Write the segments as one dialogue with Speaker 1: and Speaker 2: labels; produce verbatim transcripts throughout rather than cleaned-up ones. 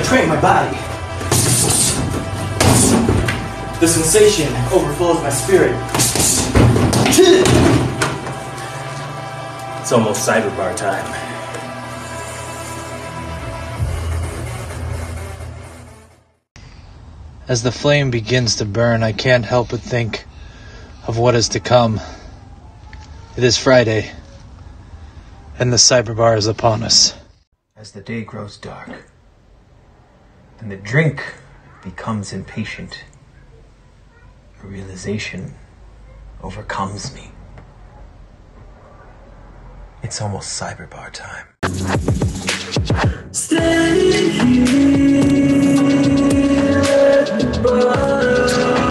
Speaker 1: penetrate my body. The sensation overflows my spirit. It's almost cyberbar time.
Speaker 2: As the flame begins to burn, I can't help but think of what is to come. It is Friday, and the cyberbar is upon us.
Speaker 3: As the day grows dark, and the drink becomes impatient, a realization overcomes me. It's almost cyberbar time.
Speaker 4: Stay here at the bar.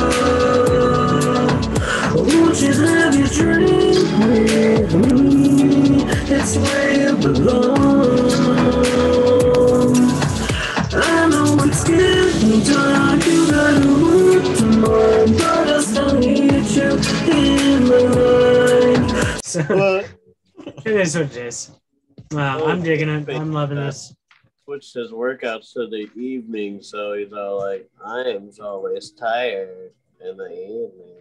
Speaker 4: Won't you have your drink with me? It's where you belong. I know it's getting dark, you gotta work tomorrow, but I still need you in my life.
Speaker 5: So, it is what it is. Wow, I'm digging it. I'm loving this.
Speaker 6: Switched his workouts to the evening, so he's all like, I am always tired in the evening.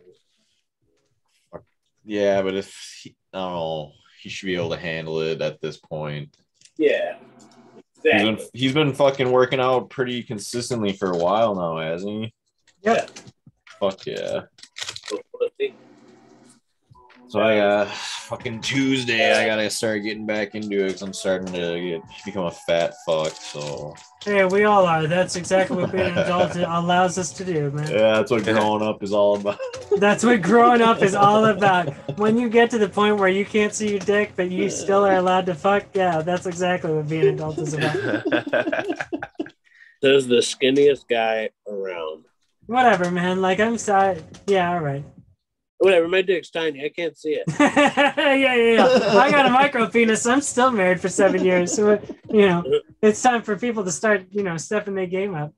Speaker 7: Yeah, but if he, oh, he should be able to handle it at this point.
Speaker 6: Yeah.
Speaker 7: He's
Speaker 6: Exactly.
Speaker 7: been, he's been fucking working out pretty consistently for a while now, hasn't he?
Speaker 5: Yep.
Speaker 7: Fuck yeah.
Speaker 6: Pussy.
Speaker 7: So I got fucking Tuesday. I gotta start getting back into it because I'm starting to get become a fat fuck. So
Speaker 5: Hey, we all are. That's exactly what being an adult allows us to do, man.
Speaker 7: yeah, that's what growing up is all about.
Speaker 5: That's what growing up is all about. When you get to the point where you can't see your dick, but you still are allowed to fuck, yeah, that's exactly what being an adult is about.
Speaker 6: There's the skinniest guy around.
Speaker 5: Whatever, man. Like, I'm sorry. Yeah, all right.
Speaker 6: Whatever, my dick's tiny. I can't see it.
Speaker 5: yeah, yeah, yeah. I got a micro penis. I'm still married for seven years. So, you know, it's time for people to start, you know, stepping their game up.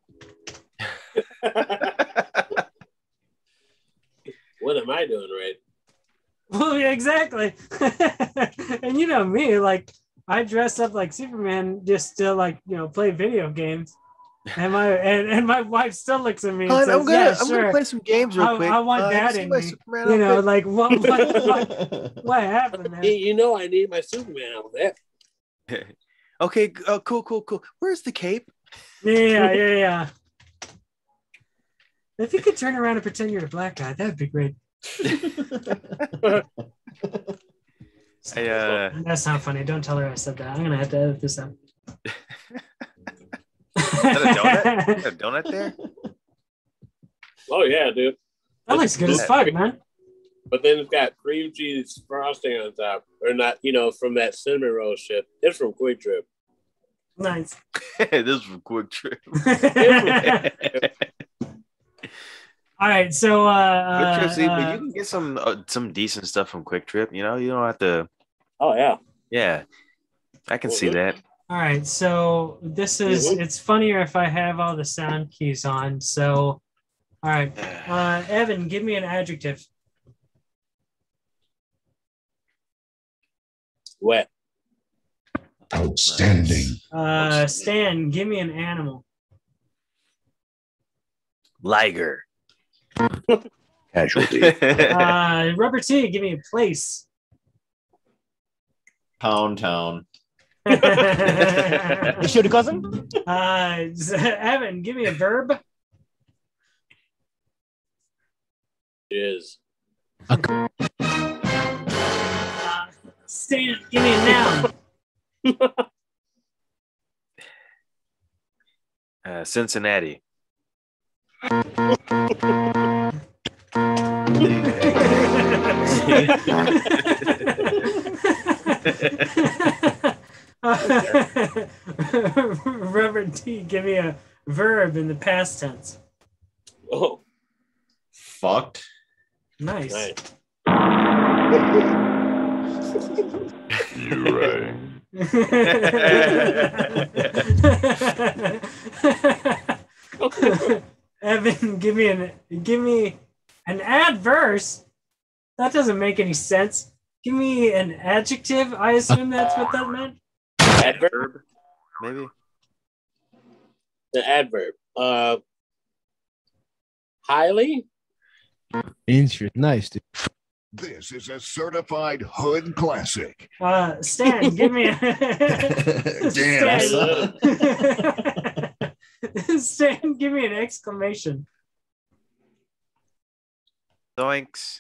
Speaker 6: What am I doing right?
Speaker 5: Well, yeah, exactly. And you know me, like, I dress up like Superman just to, like, you know, play video games. And my and, and my wife still looks at me and
Speaker 8: Hon,
Speaker 5: says,
Speaker 8: I'm gonna
Speaker 5: yeah,
Speaker 8: I'm
Speaker 5: sure.
Speaker 8: gonna play some games real
Speaker 5: I,
Speaker 8: quick.
Speaker 5: I want
Speaker 8: Uh,
Speaker 5: that
Speaker 8: see
Speaker 5: in
Speaker 8: my
Speaker 5: me.
Speaker 8: Superman
Speaker 5: You know,
Speaker 8: outfit.
Speaker 5: like, what, what, what, what happened, man?
Speaker 6: You, you know I need my Superman outfit.
Speaker 8: Okay, uh, cool, cool, cool. Where's the cape?
Speaker 5: Yeah, yeah, yeah. If you could turn around and pretend you're a black guy, that'd be great.
Speaker 9: I, uh,
Speaker 5: That's not funny. Don't tell her I said that. I'm gonna have to edit this out.
Speaker 9: Is that a donut? Is that a donut there?
Speaker 6: Oh, yeah, dude.
Speaker 5: That looks good as fuck, man.
Speaker 6: But then it's got cream cheese frosting on top. Or not, you know, from that cinnamon roll shit. It's from Quick Trip.
Speaker 5: Nice.
Speaker 9: This is from Quick Trip.
Speaker 5: All right, so uh,
Speaker 9: Quick Trip, see,
Speaker 5: uh,
Speaker 9: but you can get some uh, some decent stuff from Quick Trip. You know, you don't have to.
Speaker 6: Oh, yeah.
Speaker 9: Yeah, I can see
Speaker 6: Mhm.
Speaker 9: that.
Speaker 5: all right, so this is
Speaker 6: Mhm.
Speaker 5: it's funnier if I have all the sound keys on. So, all right, uh, Evan, give me an adjective.
Speaker 6: Wet.
Speaker 10: Outstanding.
Speaker 5: Uh, Stan, give me an animal.
Speaker 9: Liger.
Speaker 10: Casualty.
Speaker 5: Uh, Rubber T, give me a place.
Speaker 7: Pound Town.
Speaker 5: uh,
Speaker 8: shoot a cousin?
Speaker 5: Evan, give me a verb.
Speaker 6: Is.
Speaker 5: Uh, Stan, give me a noun.
Speaker 9: Uh, Cincinnati.
Speaker 5: Rubber T, give me a verb in the past tense.
Speaker 6: Oh,
Speaker 7: Fucked.
Speaker 5: Nice.
Speaker 6: nice.
Speaker 10: You're right.
Speaker 5: Evan, give me an give me an adverse. That doesn't make any sense. Give me an adjective. I assume that's what that meant.
Speaker 6: Adverb.
Speaker 9: Maybe.
Speaker 6: The adverb. Uh, highly.
Speaker 10: Interesting. Nice, dude.
Speaker 11: This is a certified hood classic.
Speaker 5: Uh, Stan, give me a
Speaker 7: Damn,
Speaker 5: Stan. Stan, give me an exclamation.
Speaker 9: Zoinks.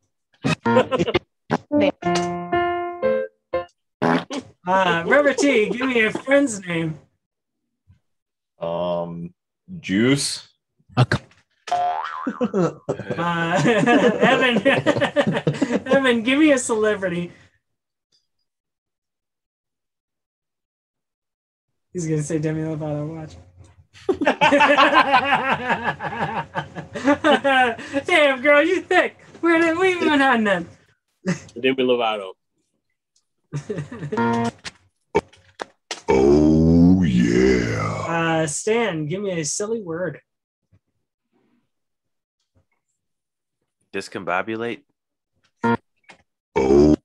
Speaker 5: Uh, Rubber T, give me a friend's name.
Speaker 7: Um, Juice.
Speaker 5: Uh, Evan, Evan, give me a celebrity. He's gonna say Demi Lovato. Watch. Damn, girl, you thick. Where did we even on then?
Speaker 6: Demi Lovato.
Speaker 11: Oh yeah.
Speaker 5: Uh, Stan, give me a silly word.
Speaker 9: Discombobulate.
Speaker 11: Oh.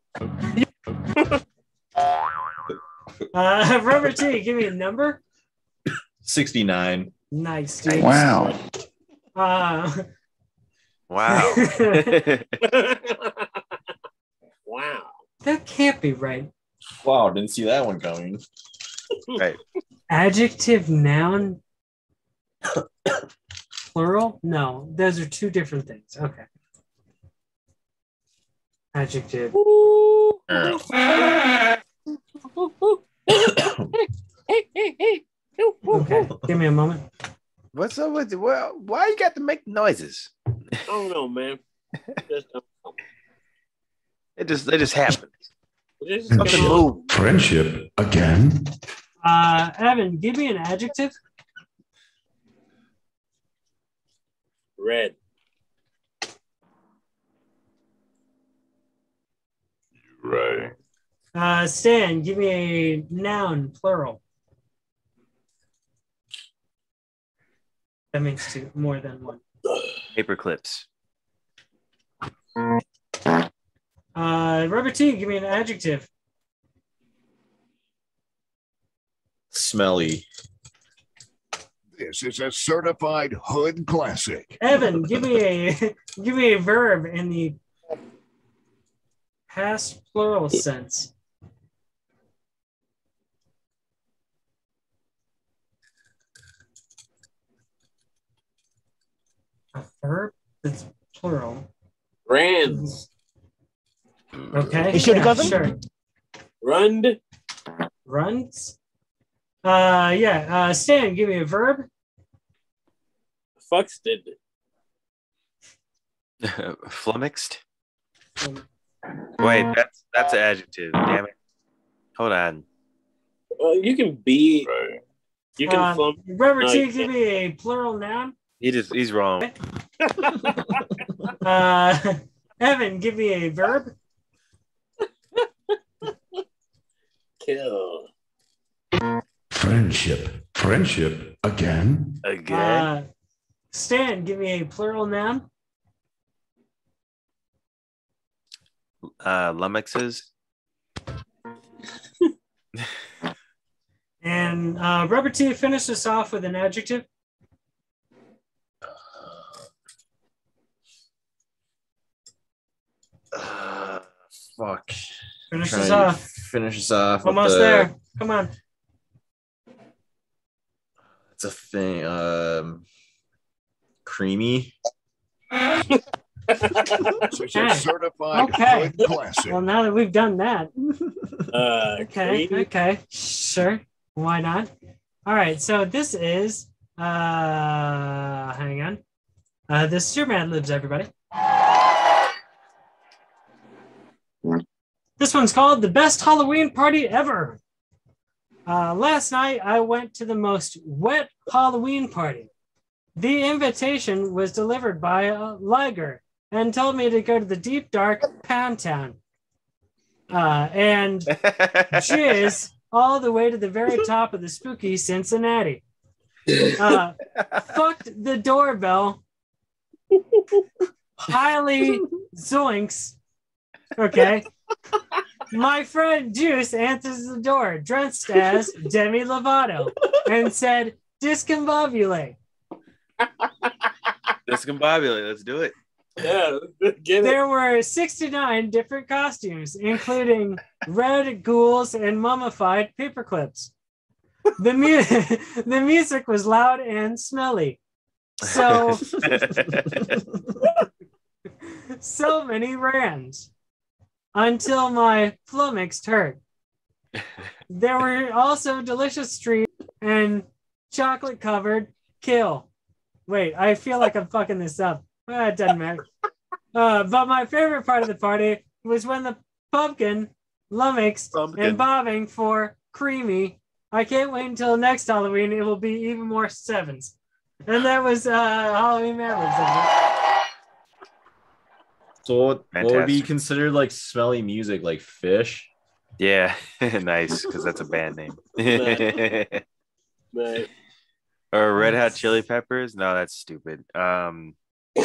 Speaker 5: Uh, Rubber T, give me a number.
Speaker 7: sixty-nine.
Speaker 5: Nice, dude.
Speaker 11: Wow.
Speaker 5: Uh,
Speaker 9: Wow.
Speaker 6: Wow.
Speaker 5: that can't be right.
Speaker 7: Wow, didn't see that one coming.
Speaker 9: Right.
Speaker 5: Adjective, noun, plural? No, those are two different things. Okay. Adjective. Okay, give me a moment.
Speaker 8: What's up with well? Why you got to make noises?
Speaker 6: I don't know, man. Just don't know.
Speaker 8: It just it just happened.
Speaker 6: Just
Speaker 8: Something moved.
Speaker 11: Friendship again.
Speaker 5: Uh, Evan, give me an adjective.
Speaker 6: Red.
Speaker 11: Right.
Speaker 5: Uh, Stan, give me a noun, plural. That means two, more than one.
Speaker 9: Paper clips.
Speaker 5: Uh, Rubber T, give me an adjective.
Speaker 7: Smelly.
Speaker 11: This is a certified hood classic.
Speaker 5: Evan, give me a give me a verb in the past plural sense. A verb that's plural.
Speaker 6: Ran.
Speaker 5: Okay.
Speaker 10: Hey, should
Speaker 5: yeah,
Speaker 10: cousin?
Speaker 5: sure.
Speaker 6: Run.
Speaker 5: Runs. Uh, yeah. Uh, Stan, give me a verb.
Speaker 6: Fuxted.
Speaker 9: Flummoxed. Wait, that's that's an adjective. Damn it. Hold on.
Speaker 6: Well, you can be.
Speaker 11: Right.
Speaker 6: You can.
Speaker 5: Uh,
Speaker 6: flum-
Speaker 5: Rubber
Speaker 6: no,
Speaker 5: T,
Speaker 6: you
Speaker 5: give
Speaker 6: can't.
Speaker 5: me a plural noun.
Speaker 9: He just he's wrong.
Speaker 5: Uh, Evan, give me a verb.
Speaker 6: Kill.
Speaker 11: Friendship. Friendship again.
Speaker 9: Again.
Speaker 5: Uh, Stan, give me a plural noun.
Speaker 9: Uh, lummoxes.
Speaker 5: And uh, Rubber T, finish us off with an adjective.
Speaker 7: Uh, fuck.
Speaker 5: Finish
Speaker 7: Trying
Speaker 5: us
Speaker 7: to
Speaker 5: off.
Speaker 7: Finish us off. with
Speaker 5: Almost
Speaker 7: the-
Speaker 5: there. Come on.
Speaker 7: It's a thing. Um, creamy.
Speaker 11: This is a certified
Speaker 5: Okay.
Speaker 11: hood classic.
Speaker 5: Well, now that we've done that,
Speaker 6: Uh,
Speaker 5: okay,
Speaker 6: green.
Speaker 5: okay, sure, why not? All right, so this is, uh, hang on, uh, this is your Mad Libs, everybody. This one's called The Best Halloween Party Ever. Uh, last night, I went to the most wet Halloween party. The invitation was delivered by a Liger and told me to go to the deep, dark Pound Town. Uh, and jizz all the way to the very top of the spooky Cincinnati. Uh, fucked the doorbell. Highly zoinks. Okay. My friend Juice answers the door, dressed as Demi Lovato, and said, discombobulate.
Speaker 9: Discombobulate. Let's do it.
Speaker 6: Yeah, get it.
Speaker 5: There were sixty-nine different costumes, including red ghouls and mummified paperclips. The, mu- the music was loud and smelly. So, so many rands until my flummoxed hurt. There were also delicious treats and chocolate covered kill. Wait, I feel like I'm fucking this up. Ah, it doesn't matter. Uh, but my favorite part of the party was when the pumpkin lummoxed
Speaker 9: Pumpkin.
Speaker 5: and bobbing for creamy. I can't wait until next Halloween. It will be even more sevens. And that was uh, Halloween Mavericks.
Speaker 7: So what, what would be
Speaker 9: Fantastic.
Speaker 7: considered like smelly music, like fish?
Speaker 9: Yeah, nice, because that's a band name.
Speaker 6: Right.
Speaker 9: Or Red Hot Chili Peppers? No, that's stupid. Um,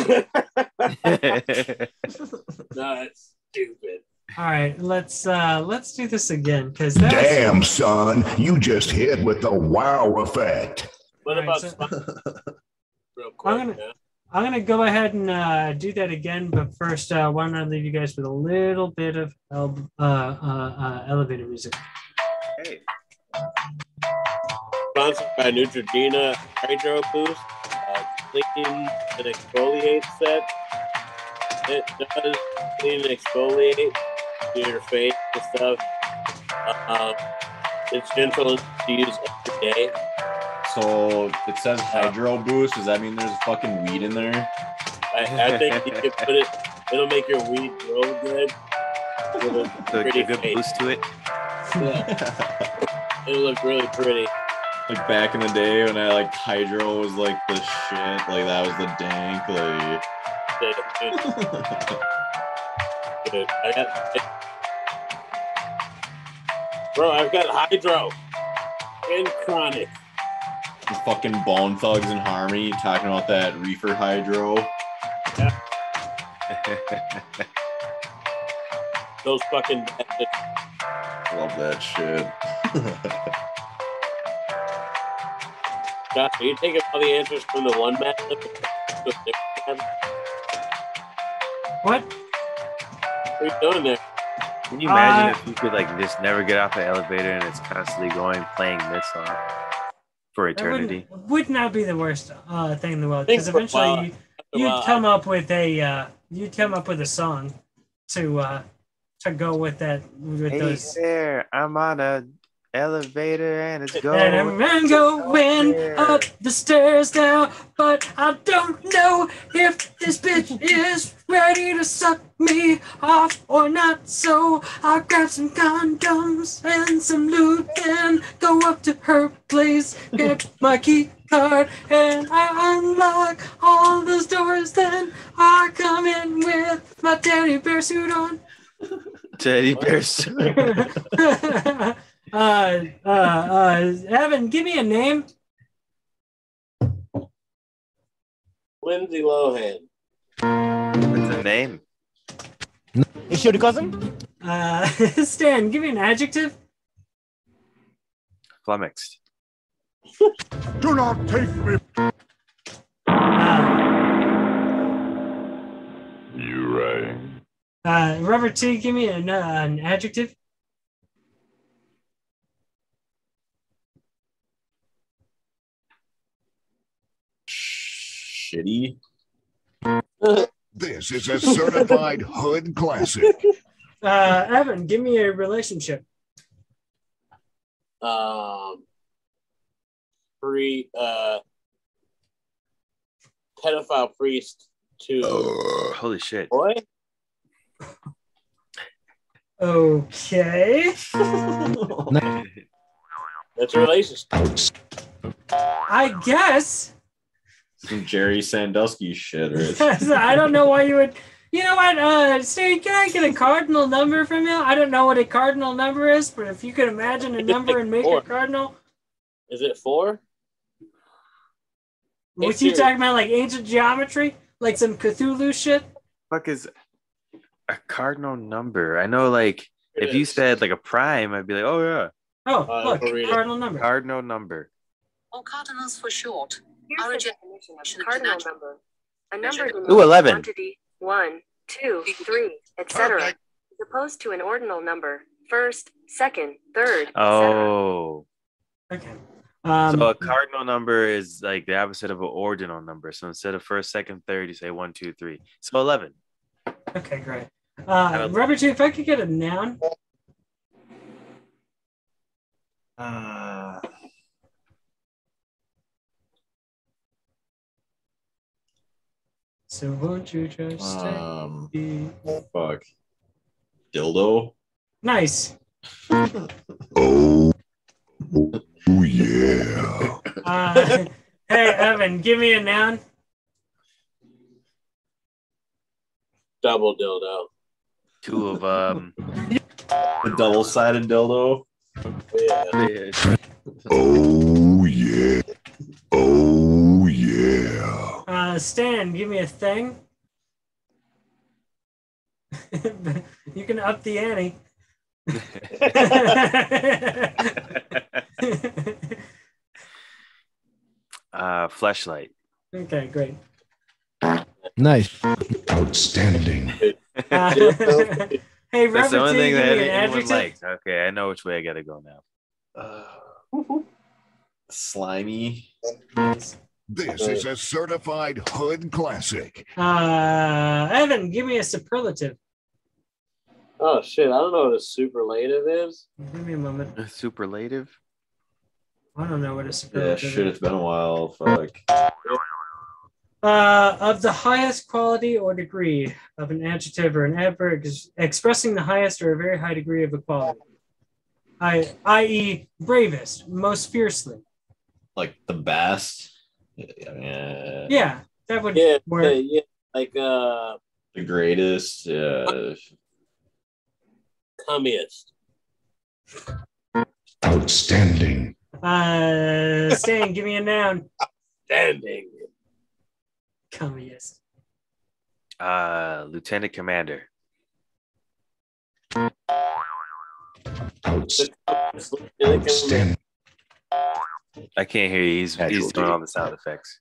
Speaker 6: That's stupid.
Speaker 5: All right, let's uh, let's do this again because that was-
Speaker 11: Damn, son, you just hit with the wow effect.
Speaker 6: What
Speaker 5: All right,
Speaker 6: about
Speaker 5: so-
Speaker 6: Spon- real quick?
Speaker 5: I'm gonna
Speaker 6: man?
Speaker 5: I'm gonna go ahead and uh, do that again, but first, uh, why don't I leave you guys with a little bit of el- uh, uh, uh, elevator music?
Speaker 9: hey.
Speaker 6: Sponsored by Neutrogena Hydro Boost, uh, clean and exfoliate set. It does clean and exfoliate to your face and stuff. Uh, it's gentle to use every day.
Speaker 7: So it says Hydro Boost. Does that mean there's fucking weed in there?
Speaker 6: I, I think you can put it. It'll make your weed grow good. With a
Speaker 9: So
Speaker 6: pretty
Speaker 9: a good
Speaker 6: face.
Speaker 9: boost to it.
Speaker 6: Yeah. It'll look really pretty.
Speaker 7: Like back in the day when I like Hydro was like the shit, like that was the dank, like.
Speaker 6: Dude, dude, I got, bro, I've got Hydro and Chronic.
Speaker 7: Fucking Bone Thugs and Harmony talking about that reefer Hydro.
Speaker 6: Those fucking bastards.
Speaker 7: Love that shit.
Speaker 6: Josh, are you taking all the answers from the one match? to a different one?
Speaker 5: What?
Speaker 6: What are you doing there?
Speaker 9: Can you imagine
Speaker 5: Uh,
Speaker 9: if you could like just never get off the elevator and it's constantly going playing this song for
Speaker 5: That
Speaker 9: eternity?
Speaker 5: would, would not be the worst uh, thing in the world
Speaker 6: Think
Speaker 5: because
Speaker 6: for a while.
Speaker 5: eventually you,
Speaker 6: Well,
Speaker 5: you'd come up with a uh, you'd come up with a song to uh, to go with that with
Speaker 9: Hey
Speaker 5: those.
Speaker 9: there, I'm on a elevator and it's going.
Speaker 5: And I'm going up the stairs now, but I don't know if this bitch is ready to suck me off or not. So I'll grab some condoms and some lube and go up to her place, get my key card, and I unlock all those doors. Then I come in with my teddy bear suit on.
Speaker 9: Teddy bear suit.
Speaker 5: uh, uh, uh, Evan, give me a name.
Speaker 6: Lindsay Lohan.
Speaker 9: What's the name?
Speaker 10: Is she your cousin?
Speaker 5: Uh, Stan, give me an adjective.
Speaker 9: Flummoxed.
Speaker 11: Do not take me.
Speaker 5: Uh,
Speaker 11: You're right.
Speaker 5: uh, Robert T, give me an, uh, an adjective.
Speaker 7: Shitty.
Speaker 11: This is a certified hood classic.
Speaker 5: Uh, Evan, give me a relationship.
Speaker 6: Um, free, uh, pedophile priest to
Speaker 9: Holy shit.
Speaker 6: boy.
Speaker 5: Okay.
Speaker 6: That's a relationship.
Speaker 5: I guess.
Speaker 7: Some Jerry Sandusky shit, right?
Speaker 5: I don't know why you would. You know what, uh, Stan, can I get a cardinal number from you? I don't know what a cardinal number is, but if you could imagine a number and make
Speaker 6: Four.
Speaker 5: it cardinal.
Speaker 6: Is it four?
Speaker 5: What
Speaker 6: It's
Speaker 5: you
Speaker 6: your-
Speaker 5: talking about, like ancient geometry? Like some Cthulhu shit?
Speaker 9: Fuck is a cardinal number? I know, like,
Speaker 6: It
Speaker 9: if you
Speaker 6: is.
Speaker 9: said like a prime, I'd be like, oh yeah,
Speaker 5: Oh,
Speaker 6: Uh,
Speaker 5: look,
Speaker 6: I'll read it.
Speaker 5: cardinal number.
Speaker 9: cardinal number.
Speaker 12: or cardinals for short, are a
Speaker 13: Here's the
Speaker 12: generation
Speaker 13: definition of cardinal number. A number denotes
Speaker 9: Ooh, eleven.
Speaker 13: quantity, one, two, three, et cetera, as opposed to an ordinal number, first, second, third, et cetera.
Speaker 9: Oh.
Speaker 5: Okay. Um,
Speaker 9: so a cardinal number is like the opposite of an ordinal number. So instead of first, second, third, you say one, two, three. So eleven.
Speaker 5: Okay, great. Uh, Rubber T, if I could get a noun.
Speaker 7: Uh,
Speaker 5: So won't you just take
Speaker 7: um,
Speaker 5: me?
Speaker 7: fuck. Dildo?
Speaker 5: Nice.
Speaker 11: Oh, oh yeah.
Speaker 5: Uh, hey, Evan, give me a noun.
Speaker 6: Double dildo.
Speaker 9: Two of um.
Speaker 7: A double-sided dildo?
Speaker 6: Yeah.
Speaker 11: Oh yeah. Oh yeah.
Speaker 5: Uh, Stan, give me a thing. You can up the ante.
Speaker 9: uh, fleshlight.
Speaker 5: Okay, great.
Speaker 14: Nice.
Speaker 11: Outstanding.
Speaker 5: Uh, hey,
Speaker 9: That's the
Speaker 5: Robert,
Speaker 9: only
Speaker 5: T,
Speaker 9: thing
Speaker 5: give
Speaker 9: that
Speaker 5: me an
Speaker 9: anyone
Speaker 5: adjective.
Speaker 9: liked. Okay, I know which way I gotta go now.
Speaker 7: Uh, slimy.
Speaker 11: This is a certified hood classic.
Speaker 5: Uh, Evan, give me a superlative.
Speaker 6: Oh shit! I don't know what a superlative is.
Speaker 5: Give me a moment.
Speaker 9: A superlative?
Speaker 5: I don't know what a
Speaker 7: Yeah,
Speaker 5: superlative
Speaker 7: shit,
Speaker 5: is.
Speaker 7: it's been a while. Fuck.
Speaker 5: Uh, of the highest quality or degree of an adjective or an adverb ex- expressing the highest or a very high degree of equality. I, that is, bravest, most fiercely.
Speaker 7: Like the best. Yeah.
Speaker 5: Yeah, that would
Speaker 6: Yeah,
Speaker 5: work.
Speaker 6: yeah, yeah, like uh,
Speaker 7: The greatest. Yeah.
Speaker 6: cummiest.
Speaker 11: Outstanding.
Speaker 5: Uh, Stan, give me a noun.
Speaker 6: Standing.
Speaker 5: Cummiest.
Speaker 9: Uh, Lieutenant Commander.
Speaker 11: Outstanding.
Speaker 9: I can't hear you. He's, he's doing all the sound effects.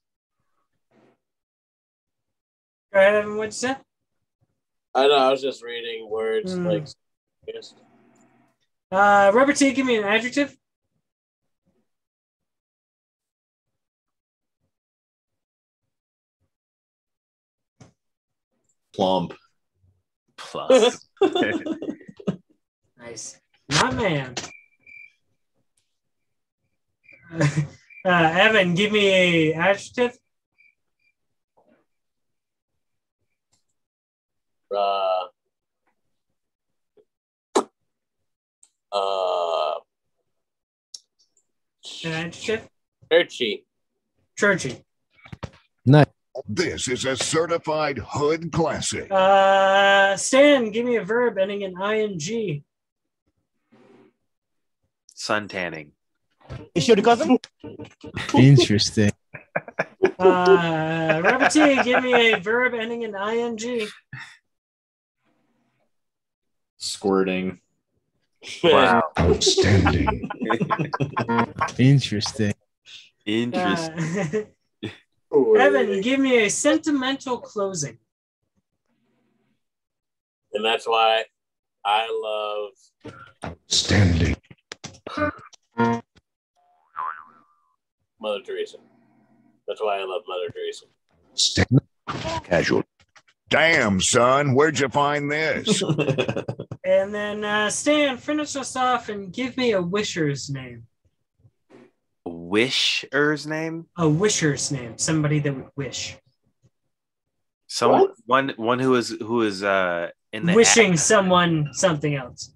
Speaker 5: Go ahead, Evan, what'd you say?
Speaker 6: I know. I was just reading words
Speaker 5: Hmm.
Speaker 6: like. Yes.
Speaker 5: Uh, Rubber T, give me an adjective.
Speaker 7: Plump.
Speaker 9: Plus.
Speaker 5: Nice. My man. Uh, Evan, give me a adjective.
Speaker 6: Uh, uh,
Speaker 5: An adjective.
Speaker 6: churchy.
Speaker 5: Churchy.
Speaker 14: Nice.
Speaker 11: This is a certified hood classic.
Speaker 5: Uh, Stan, give me a verb ending in ing.
Speaker 9: Sun tanning.
Speaker 10: Is your cousin?
Speaker 14: Interesting.
Speaker 5: Uh, Robert T, give me a verb ending in ing.
Speaker 7: Squirting.
Speaker 9: Wow.
Speaker 11: Outstanding.
Speaker 14: Interesting.
Speaker 9: Interesting.
Speaker 5: Uh, Evan, give me a sentimental closing.
Speaker 6: And that's why I love
Speaker 11: Outstanding.
Speaker 6: Mother Teresa. That's why I love Mother Teresa.
Speaker 11: Stand- Casual. Damn, son, where'd you find this?
Speaker 5: And then uh, Stan, finish us off and give me a wisher's name.
Speaker 9: Wisher's name?
Speaker 5: A wisher's name. Somebody that would wish.
Speaker 9: Someone, one, one who is who is uh in the
Speaker 5: Wishing
Speaker 9: act.
Speaker 5: someone something else.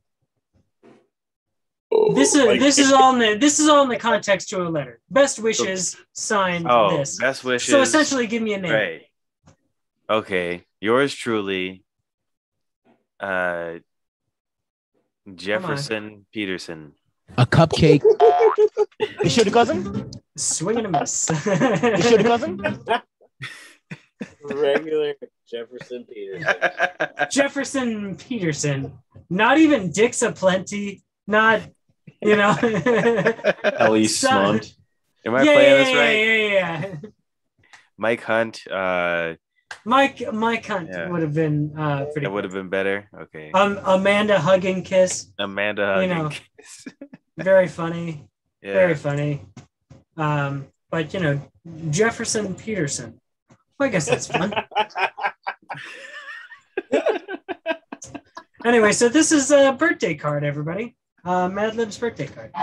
Speaker 6: Oh,
Speaker 5: This is
Speaker 6: like-
Speaker 5: this is all in the this is all in the context to a letter. Best wishes signed
Speaker 9: Oh,
Speaker 5: this.
Speaker 9: best wishes.
Speaker 5: So essentially, give me a name.
Speaker 9: Right. Okay. Yours truly, uh, Jefferson Peterson.
Speaker 14: A cupcake.
Speaker 10: Is your cousin?
Speaker 5: Swing and a miss.
Speaker 10: Is your cousin?
Speaker 6: Regular Jefferson Peterson.
Speaker 5: Jefferson Peterson. Not even Dick's a plenty. Not, you know.
Speaker 7: Ellie
Speaker 5: Son-
Speaker 7: Smunt.
Speaker 9: Am I
Speaker 5: yeah,
Speaker 9: playing
Speaker 5: yeah,
Speaker 9: this
Speaker 5: yeah,
Speaker 9: right?
Speaker 5: Yeah, yeah,
Speaker 9: Mike Hunt. Uh,
Speaker 5: Mike Mike Hunt
Speaker 9: Yeah.
Speaker 5: would have been uh, pretty.
Speaker 9: that would have been better. Okay.
Speaker 5: Um, Amanda Hug and Kiss.
Speaker 9: Amanda
Speaker 5: You know,
Speaker 9: Huggins.
Speaker 5: very funny.
Speaker 9: Yeah.
Speaker 5: Very funny. Um, but you know, Jefferson Peterson. Well, I guess that's fun. Anyway, so this is a birthday card, everybody. Uh, Mad Lib's birthday card.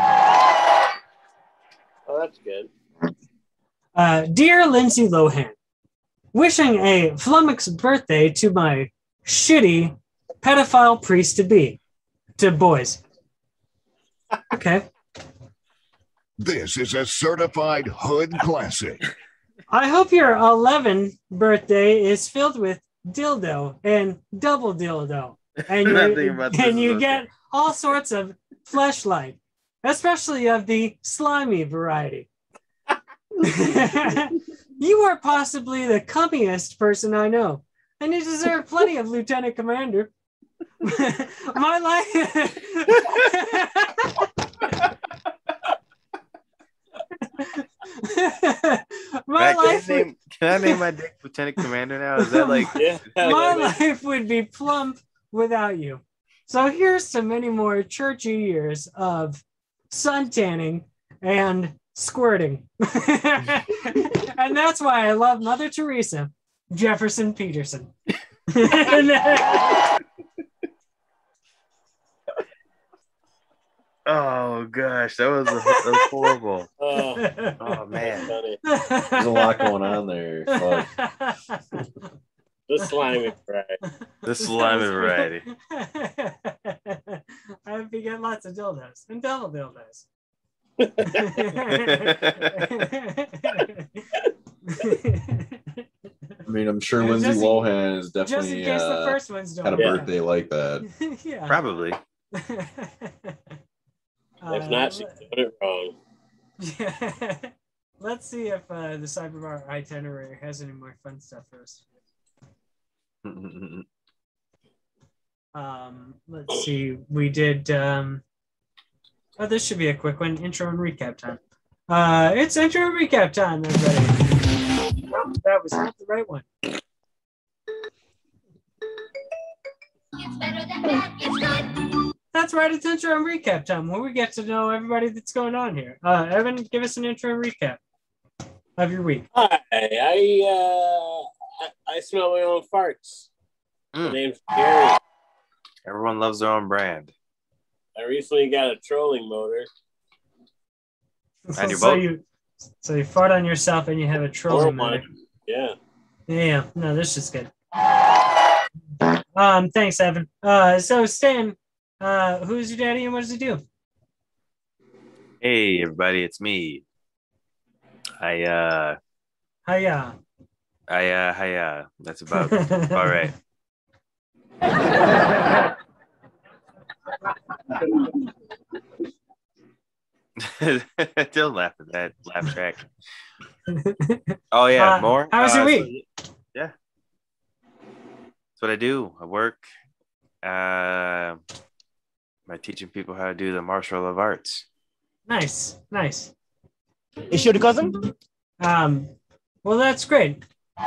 Speaker 6: Oh, that's good.
Speaker 5: Uh, Dear Lindsay Lohan, wishing a flummoxed birthday to my shitty pedophile priest to be. To boys. Okay.
Speaker 11: This is a certified hood classic.
Speaker 5: I hope your eleventh birthday is filled with dildo and double dildo. And,
Speaker 9: I'm not
Speaker 5: you-
Speaker 9: thinking about this
Speaker 5: and you
Speaker 9: as
Speaker 5: get all sorts of fleshlight, especially of the slimy variety. You are possibly the cummiest person I know, and you deserve plenty of lieutenant commander. My life. My
Speaker 9: Matt, can,
Speaker 5: life.
Speaker 9: I name, can I name my dick Lieutenant Commander now? Is that like
Speaker 6: Yeah.
Speaker 5: My life would be plump without you. So here's to many more churchy years of sun tanning and squirting. And that's why I love Mother Teresa, Jefferson Peterson.
Speaker 9: Oh gosh, that was, that was horrible.
Speaker 6: Oh,
Speaker 9: Oh man.
Speaker 6: funny.
Speaker 7: There's a lot going on there. Fuck.
Speaker 6: The slimy variety.
Speaker 9: The slimy variety.
Speaker 5: I hope you get lots of dildos and double dildos.
Speaker 7: I mean, I'm sure
Speaker 5: And
Speaker 7: Lindsay
Speaker 5: just in-
Speaker 7: Lohan has
Speaker 5: just in
Speaker 7: definitely
Speaker 5: case the
Speaker 7: uh,
Speaker 5: first ones don't
Speaker 7: had a
Speaker 5: work.
Speaker 7: birthday like that.
Speaker 5: Yeah.
Speaker 9: Probably.
Speaker 6: If not, she's doing it wrong.
Speaker 5: Yeah. Let's see if uh, the Cyberbar itinerary has any more fun stuff for us. Um, let's see. We did. Um, oh, this should be a quick one. Intro and recap time. Uh, it's intro and recap time, everybody. Oh, that was not the right one. That's right. It's intro and recap time, where we get to know everybody that's going on here. Uh, Evan, give us an intro and recap of your week.
Speaker 6: Hi, I uh, I, I smell my own farts. My name's Gary.
Speaker 9: Everyone loves their own brand.
Speaker 6: I recently got a trolling motor.
Speaker 9: And your
Speaker 5: so
Speaker 9: boat.
Speaker 5: you, so you fart on yourself and you have a
Speaker 6: Or
Speaker 5: trolling
Speaker 6: one.
Speaker 5: motor.
Speaker 6: Yeah.
Speaker 5: Yeah, no, this is good. Um, thanks, Evan. Uh, so Stan, uh, who's your daddy and what does he do?
Speaker 9: Hey everybody, it's me. I uh
Speaker 5: Hiya.
Speaker 9: I uh hiya. That's about all right. Don't laugh at that laugh track. Oh yeah,
Speaker 5: Uh,
Speaker 9: more.
Speaker 5: how was your
Speaker 9: Uh, so-
Speaker 5: week?
Speaker 9: yeah, that's what I do. I work. Uh, by teaching people how to do the martial of arts.
Speaker 5: Nice, nice.
Speaker 10: Is she your cousin?
Speaker 5: Um, well, that's great.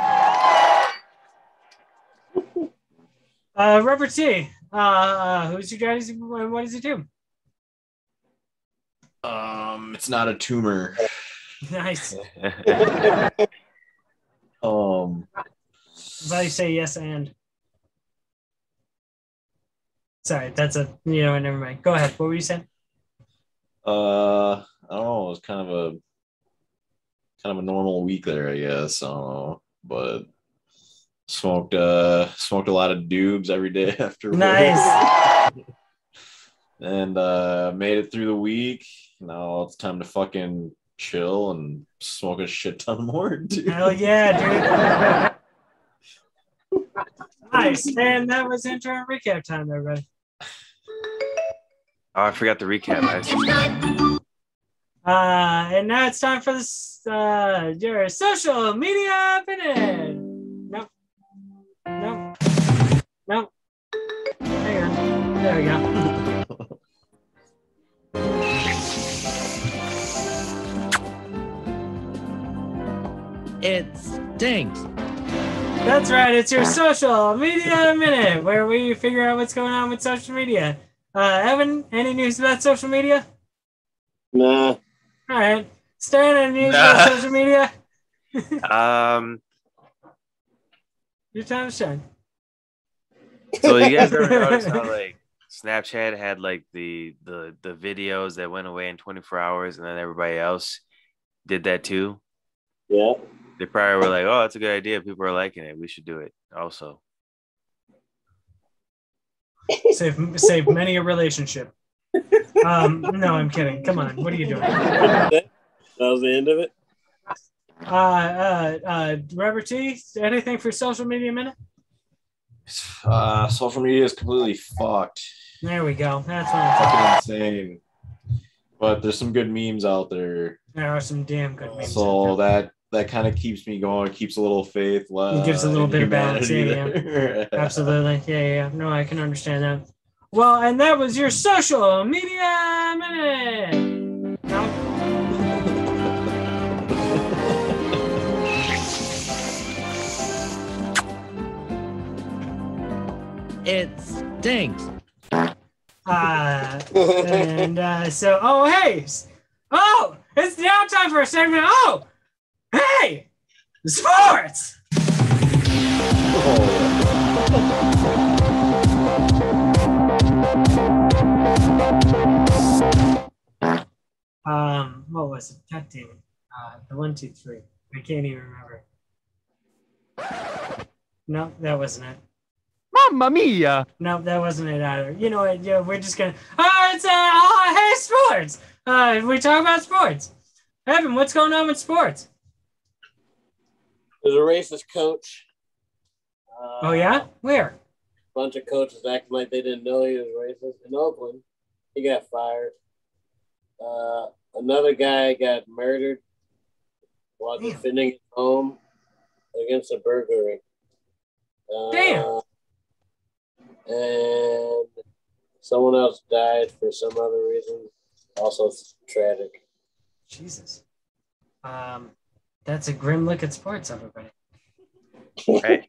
Speaker 5: Uh, Robert T. Uh, uh, who's your daddy and what does he do?
Speaker 7: Um, it's not a tumor.
Speaker 5: Nice.
Speaker 7: Um,
Speaker 5: That's how you say yes and. Sorry, that's a, you know, never mind. Go ahead. What were you saying?
Speaker 7: uh, I don't know. It was kind of a kind of a normal week there, I guess. I don't know, but smoked uh smoked a lot of dubs every day after work.
Speaker 5: Nice.
Speaker 7: And uh made it through the week. Now it's time to fucking chill and smoke a shit ton more, dude.
Speaker 5: Hell yeah, dude. Nice. And that was intro and recap time, everybody.
Speaker 9: Oh, I forgot the recap. I-
Speaker 5: Uh, and now it's time for this, uh, your social media minute. Nope. Nope. Nope. Hang on. There we go.
Speaker 15: It stinks.
Speaker 5: That's right. It's your social media minute where we figure out what's going on with social media. Uh, Evan, any news about social media?
Speaker 6: Nah.
Speaker 5: All right. Stan, any news
Speaker 9: Nah.
Speaker 5: about social media?
Speaker 9: Um,
Speaker 5: Your time to shine.
Speaker 9: so you guys ever notice how like Snapchat had like the the the videos that went away in twenty-four hours, and then everybody else did that too?
Speaker 6: Yeah.
Speaker 9: They probably were like, "Oh, that's a good idea. People are liking it. We should do it." Also,
Speaker 5: Save save many a relationship. Um, no, I'm kidding. Come on. What are you doing?
Speaker 6: That was the end of it.
Speaker 5: Uh, uh, uh, Robert T, anything for social media minute?
Speaker 7: Uh, social media is completely fucked.
Speaker 5: There we go. That's what I'm talking about.
Speaker 7: Fucking insane. But there's some good memes out there.
Speaker 5: There are some damn good memes.
Speaker 7: So that that kind of keeps me going, keeps a little faith left.
Speaker 5: It gives a little bit of balance. Yeah,
Speaker 7: humanity
Speaker 5: yeah.
Speaker 7: there.
Speaker 5: Absolutely. Yeah, yeah, yeah. No, I can understand that. Well, and that was your social media minute. No?
Speaker 15: It stinks.
Speaker 5: Uh, and uh, so, oh, hey. Oh, it's now time for a segment. Oh, hey, sports. Um, what was it? God damn it. Uh, the one, two, three. I can't even remember. No, that wasn't it.
Speaker 15: Mamma mia!
Speaker 5: No, that wasn't it either. You know what? Yeah, we're just gonna. Oh, it's uh, oh, hey, sports. Uh, we talk about sports. Evan, what's going on with sports?
Speaker 6: There's a racist coach. Uh,
Speaker 5: Oh yeah, where?
Speaker 6: bunch of coaches acting like they didn't know he was racist in Oakland. He got fired. Uh, another guy got murdered while
Speaker 5: Damn.
Speaker 6: defending his home against a burglary. Uh,
Speaker 5: Damn.
Speaker 6: And someone else died for some other reason. Also tragic.
Speaker 5: Jesus. Um, that's a grim look at sports, everybody.
Speaker 9: right?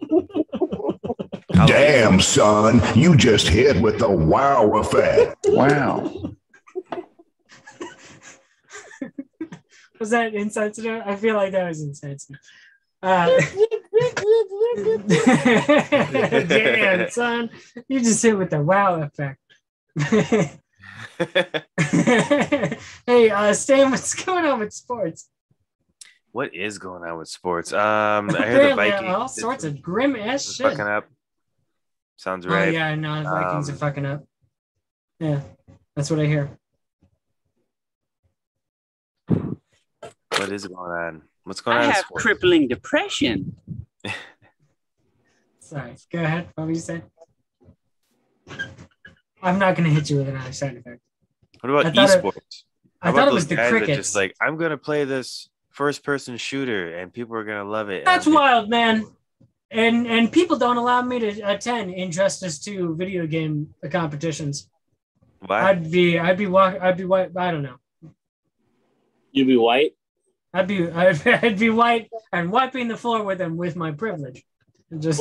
Speaker 11: Damn, son, you just hit with the wow effect. Wow.
Speaker 5: Was that insensitive? I feel like that was insensitive. Uh, damn, son, you just hit with the wow effect. Hey, uh, Stan, what's going on with sports?
Speaker 9: What is going on with sports? Um, I heard the
Speaker 5: Apparently,
Speaker 9: Vikings
Speaker 5: all sorts of grim ass
Speaker 9: are
Speaker 5: shit.
Speaker 9: fucking up. Sounds
Speaker 5: Oh
Speaker 9: right.
Speaker 5: yeah, no, the Vikings
Speaker 9: Um,
Speaker 5: are fucking up. Yeah, that's what I hear.
Speaker 9: What is going on? What's going
Speaker 16: I
Speaker 9: on? in
Speaker 16: have
Speaker 9: sports?
Speaker 16: crippling depression.
Speaker 5: Sorry, go ahead. What were you saying? I'm not gonna hit you with another side effect.
Speaker 9: What about
Speaker 5: I thought it-
Speaker 9: esports?
Speaker 5: I
Speaker 9: How
Speaker 5: thought
Speaker 9: about
Speaker 5: it was
Speaker 9: those
Speaker 5: the
Speaker 9: guys that
Speaker 5: crickets.
Speaker 9: just like, I'm gonna play this first-person shooter, and people are gonna love it. and
Speaker 5: That's
Speaker 9: I'm gonna-
Speaker 5: wild, man. And and people don't allow me to attend Injustice two video game competitions.
Speaker 9: Why?
Speaker 5: I'd be I'd be walk I'd be white. I don't know.
Speaker 6: You be white?
Speaker 5: I'd be I'd, I'd be white and wiping the floor with them with my privilege. And just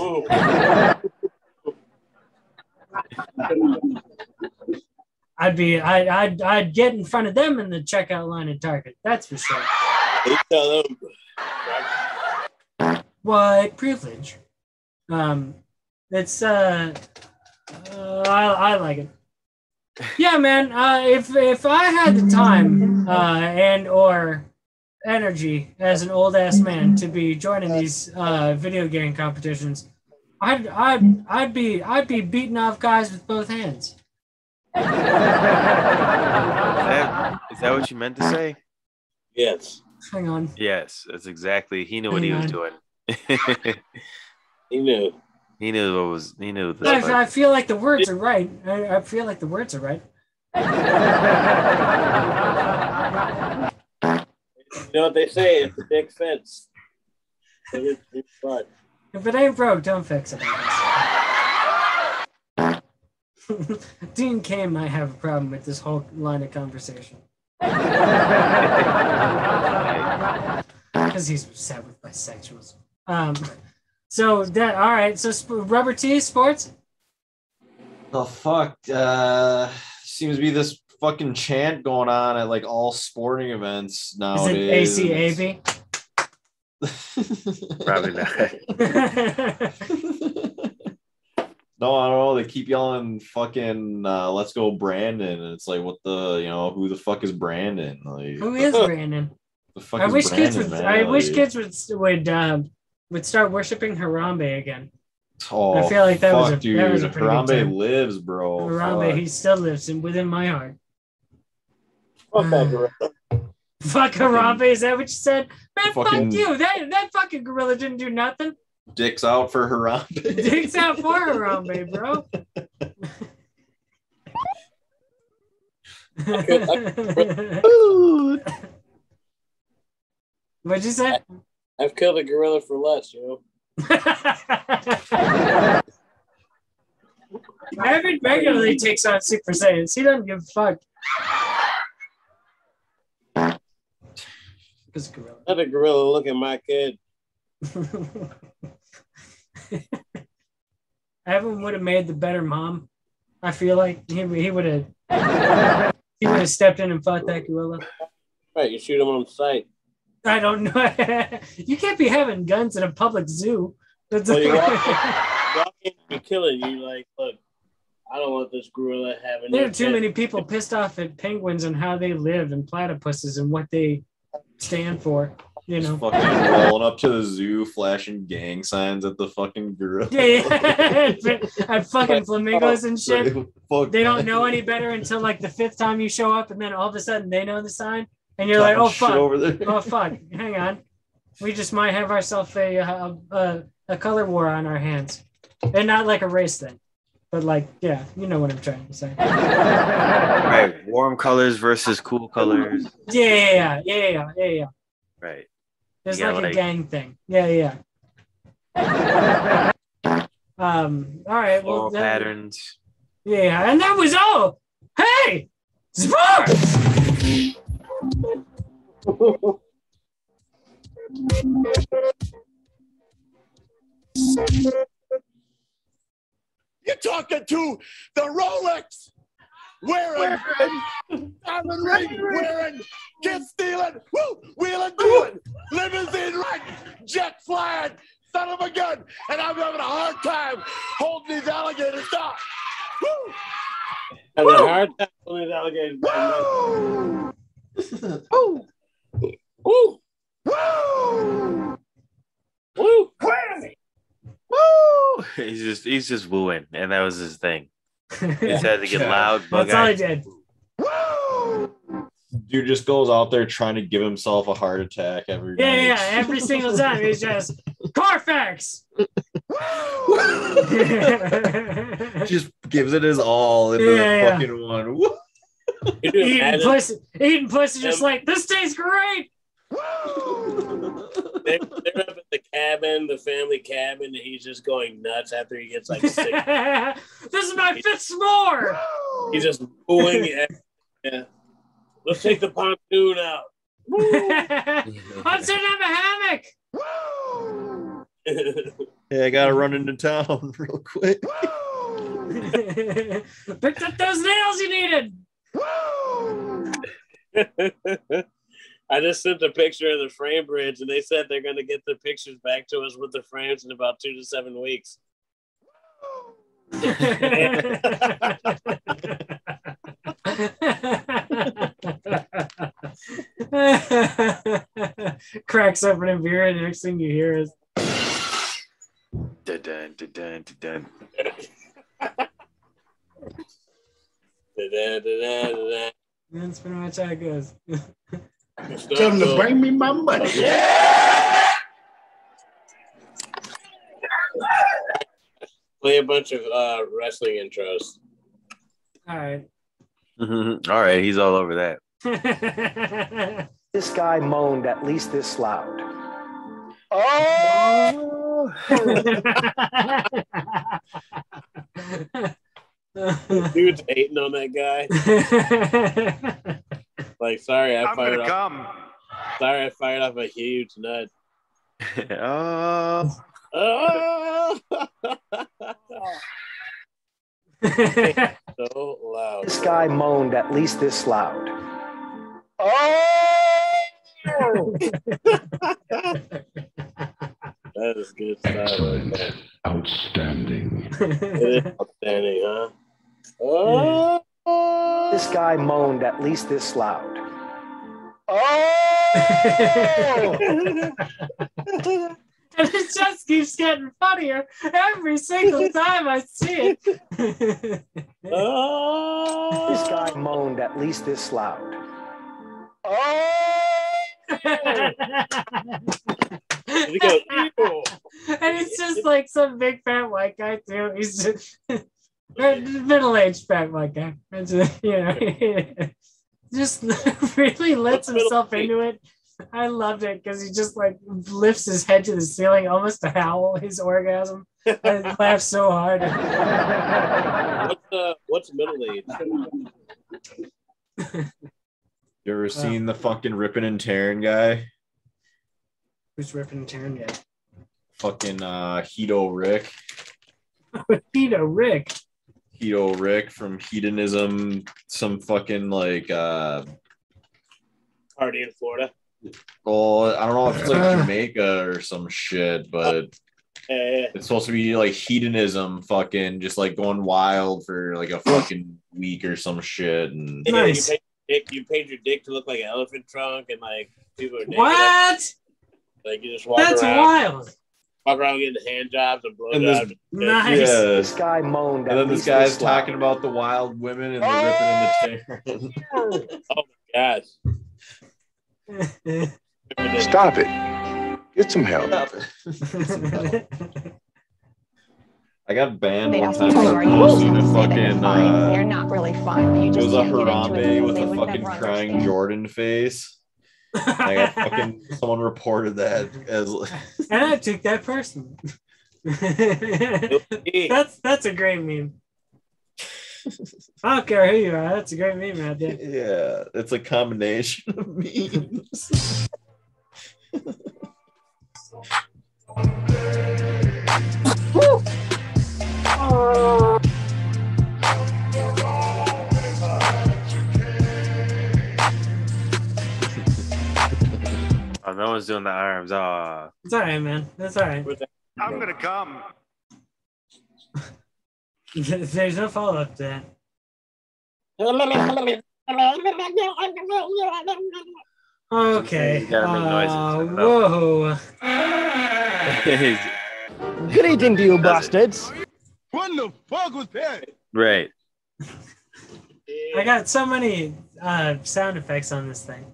Speaker 5: I'd be I I'd I'd get in front of them in the checkout line at Target. That's for sure.
Speaker 6: They tell them.
Speaker 5: White privilege. Um, it's uh, uh I I like it. Yeah, man. Uh, if if I had the time uh and or energy as an old ass man to be joining these uh video game competitions, I'd I'd I'd be I'd be beating off guys with both hands.
Speaker 9: Is that, is that what you meant to say?
Speaker 6: Yes.
Speaker 5: Hang on.
Speaker 9: Yes, that's exactly. He knew what he
Speaker 5: Hang
Speaker 9: was
Speaker 5: on.
Speaker 9: doing.
Speaker 6: He knew.
Speaker 9: He knew what was. He knew this.
Speaker 5: I, I feel like the words are right. I, I feel like the words are right.
Speaker 6: You know what they say? It's a big fence. It's a big butt.
Speaker 5: If it ain't broke, don't fix it. Dean Kane might have a problem with this whole line of conversation. because he's upset with bisexuals. Um, so that all right. So sp- rubber T sports.
Speaker 7: The fuck uh, seems to be this fucking chant going on at like all sporting events nowadays.
Speaker 5: Is it A C A B?
Speaker 9: Probably not.
Speaker 7: No, I don't know. They keep yelling fucking uh, let's go Brandon. And it's like, what the, you know, who the fuck is Brandon? Like,
Speaker 5: Who is Brandon?
Speaker 7: The fuck
Speaker 5: I
Speaker 7: is
Speaker 5: wish
Speaker 7: Brandon,
Speaker 5: kids would.
Speaker 7: man?
Speaker 5: I
Speaker 7: Like,
Speaker 5: wish kids would would um, would start worshiping Harambe again.
Speaker 7: Oh,
Speaker 5: I feel like that
Speaker 7: fuck,
Speaker 5: was a
Speaker 7: dude.
Speaker 5: that was a pretty good
Speaker 7: Harambe
Speaker 5: time.
Speaker 7: lives, bro.
Speaker 5: Harambe,
Speaker 7: Fuck.
Speaker 5: he still lives in, within my heart.
Speaker 6: Fuck that gorilla.
Speaker 5: Fuck Harambe, is that what you said? Man,
Speaker 7: Fucking-
Speaker 5: fuck you. That that fucking gorilla didn't do nothing.
Speaker 7: Dicks out for Harambe.
Speaker 5: Dicks out for Harambe, bro. What'd you say?
Speaker 6: I've killed a gorilla for less, you know.
Speaker 5: Evan regularly takes on Super Saiyans. He doesn't give a fuck. Because gorilla.
Speaker 6: Let a gorilla look at my kid.
Speaker 5: Evan would have made the better mom. I feel like he he would have he would have stepped in and fought that gorilla.
Speaker 6: Right, you shoot him on sight.
Speaker 5: I don't know. You can't be having guns in a public zoo. That's
Speaker 6: Well, you walk in, walk in, you kill it. You like, look, I don't want this gorilla having.
Speaker 5: There
Speaker 6: no
Speaker 5: are too
Speaker 6: kid.
Speaker 5: many people pissed off at penguins and how they live and platypuses and what they stand for. You know.
Speaker 7: Fucking rolling up to the zoo, flashing gang signs at the fucking gorilla.
Speaker 5: Yeah, yeah. At fucking flamingos and shit.
Speaker 7: Fuck,
Speaker 5: They don't
Speaker 7: man.
Speaker 5: know any better until like the fifth time you show up, and then all of a sudden they know the sign, and you're
Speaker 7: Talking
Speaker 5: like, "Oh
Speaker 7: shit
Speaker 5: fuck,
Speaker 7: over there.
Speaker 5: oh fuck, hang on, we just might have ourselves a, a a a color war on our hands, and not like a race thing, but like yeah, you know what I'm trying to say."
Speaker 9: Right, warm colors versus cool colors.
Speaker 5: Yeah, yeah, yeah, yeah, yeah, yeah. yeah.
Speaker 9: Right.
Speaker 5: There's
Speaker 9: You
Speaker 5: like,
Speaker 9: gotta,
Speaker 5: a
Speaker 9: like-
Speaker 5: gang thing. Yeah, yeah. um. All right. Well,
Speaker 9: Floral
Speaker 5: that-
Speaker 9: patterns.
Speaker 5: yeah, and that was all. Hey, sports.
Speaker 11: You're talking to the Rolex wearing, diamond ring wearing, kid stealing, woo, wheeling, dealing, limousine riding, jet flying, son of a gun, and I'm having a hard time holding these alligators down. Woo!
Speaker 6: Having a hard time pulling these alligators
Speaker 11: Woo!
Speaker 6: Woo! Woo!
Speaker 11: Woo!
Speaker 6: Woo!
Speaker 9: Woo! He's just he's just wooing, and that was his thing. He just had to get loud.
Speaker 5: That's all I
Speaker 9: bug-eyed.
Speaker 5: did.
Speaker 7: Dude just goes out there trying to give himself a heart attack every
Speaker 5: Yeah,
Speaker 7: night.
Speaker 5: yeah. Every single time he's just Carfax.
Speaker 7: Just gives it his all into
Speaker 5: Yeah,
Speaker 7: the
Speaker 5: yeah.
Speaker 7: fucking one. Woo!
Speaker 5: Eating pussy, eating pussy, just like this tastes great.
Speaker 6: They're, they're up at the cabin, the family cabin, and he's just going nuts after he gets like sick.
Speaker 5: This is my fifth s'more.
Speaker 6: He's just booing it. Yeah. Let's take the pontoon out.
Speaker 5: I'm sitting on a hammock.
Speaker 7: Hey, I gotta run into town real quick.
Speaker 5: Picked up those nails you needed.
Speaker 6: I just sent a picture of the frame bridge, and they said they're going to get the pictures back to us with the frames in about two to seven weeks.
Speaker 5: Cracks open a beer, and the next thing you hear is
Speaker 9: Dun, dun, dun, dun, dun.
Speaker 6: Da-da-da-da-da.
Speaker 5: that's pretty much how it goes.
Speaker 11: Tell them to bring me my money.
Speaker 6: Play a bunch of uh, wrestling intros.
Speaker 5: All right.
Speaker 9: Mhm. All right, he's all over that.
Speaker 16: This guy moaned at least this loud.
Speaker 11: Oh!
Speaker 6: Dude's hating on that guy. Like, sorry, I
Speaker 8: I'm
Speaker 6: fired
Speaker 8: gonna
Speaker 6: off.
Speaker 8: come.
Speaker 6: Sorry, I fired off a huge nut.
Speaker 9: Oh.
Speaker 6: Oh! So loud.
Speaker 16: This guy moaned at least this loud.
Speaker 6: That is good stuff. Right there.
Speaker 11: Outstanding.
Speaker 6: It is outstanding, huh? Oh!
Speaker 16: This guy moaned at least this loud.
Speaker 5: And it just keeps getting funnier every single time I see it.
Speaker 6: Oh!
Speaker 16: This guy moaned at least this loud.
Speaker 6: He goes, "Ew."
Speaker 5: And it's just like some big fat white guy too. He's just middle-aged fat white guy. It's just, you know, just really lets himself into it. I loved it because he just like lifts his head to the ceiling almost to howl his orgasm. I laugh so hard.
Speaker 6: What's uh, what's middle age?
Speaker 7: You ever seen the fucking ripping and tearing guy?
Speaker 5: Who's ripping and tearing yet?
Speaker 7: Fucking uh, Hito Rick.
Speaker 5: Hito Rick.
Speaker 7: Hito Rick from Hedonism. Some fucking like. Uh,
Speaker 6: Party in Florida.
Speaker 7: Well, I don't know if it's like Jamaica or some shit, but
Speaker 6: Yeah.
Speaker 7: it's supposed to be like hedonism, fucking just like going wild for like a fucking week or some shit. And
Speaker 6: Yeah, you, paint, dick, you paint your dick to look like an elephant trunk, and like people are naked.
Speaker 5: What?
Speaker 6: Like you just walk
Speaker 5: That's
Speaker 6: around.
Speaker 5: wild.
Speaker 6: Walk around getting hand jobs and blow
Speaker 7: And this-
Speaker 6: jobs.
Speaker 5: Nice.
Speaker 7: yeah.
Speaker 16: This guy moaned
Speaker 7: And
Speaker 16: at
Speaker 7: then this
Speaker 16: least
Speaker 7: guy's
Speaker 16: this loud.
Speaker 7: talking about the wild women and the ripping and the tearing.
Speaker 6: Oh my gosh.
Speaker 11: Stop it. Get some help.
Speaker 7: I got banned
Speaker 17: They
Speaker 7: one
Speaker 17: asked
Speaker 7: time
Speaker 17: me,
Speaker 7: for
Speaker 17: "Are you
Speaker 7: posting a
Speaker 17: Muslim?" Say that you're
Speaker 7: fucking.
Speaker 17: fine.
Speaker 7: Uh,
Speaker 17: They're not really fine. You
Speaker 7: it
Speaker 17: just
Speaker 7: was a
Speaker 17: can't get into it
Speaker 7: Harambe
Speaker 17: because
Speaker 7: with
Speaker 17: they
Speaker 7: a
Speaker 17: would
Speaker 7: fucking
Speaker 17: never
Speaker 7: crying
Speaker 17: understand.
Speaker 7: Jordan face. And I got fucking someone reported that as.
Speaker 5: And I took that person. that's that's a great meme. I don't care who you are. That's a great meme out there.
Speaker 7: Yeah, it's a combination of memes.
Speaker 9: Oh, no one's doing the arms. Oh.
Speaker 5: It's all right, man. That's all right.
Speaker 18: I'm gonna come.
Speaker 5: There's no follow up to that. Okay.
Speaker 9: You gotta make
Speaker 5: Uh,
Speaker 9: noises.
Speaker 5: whoa.
Speaker 10: Good evening to you, bastards.
Speaker 11: What the fuck was that?
Speaker 9: Right.
Speaker 5: I got so many uh, sound effects on this thing.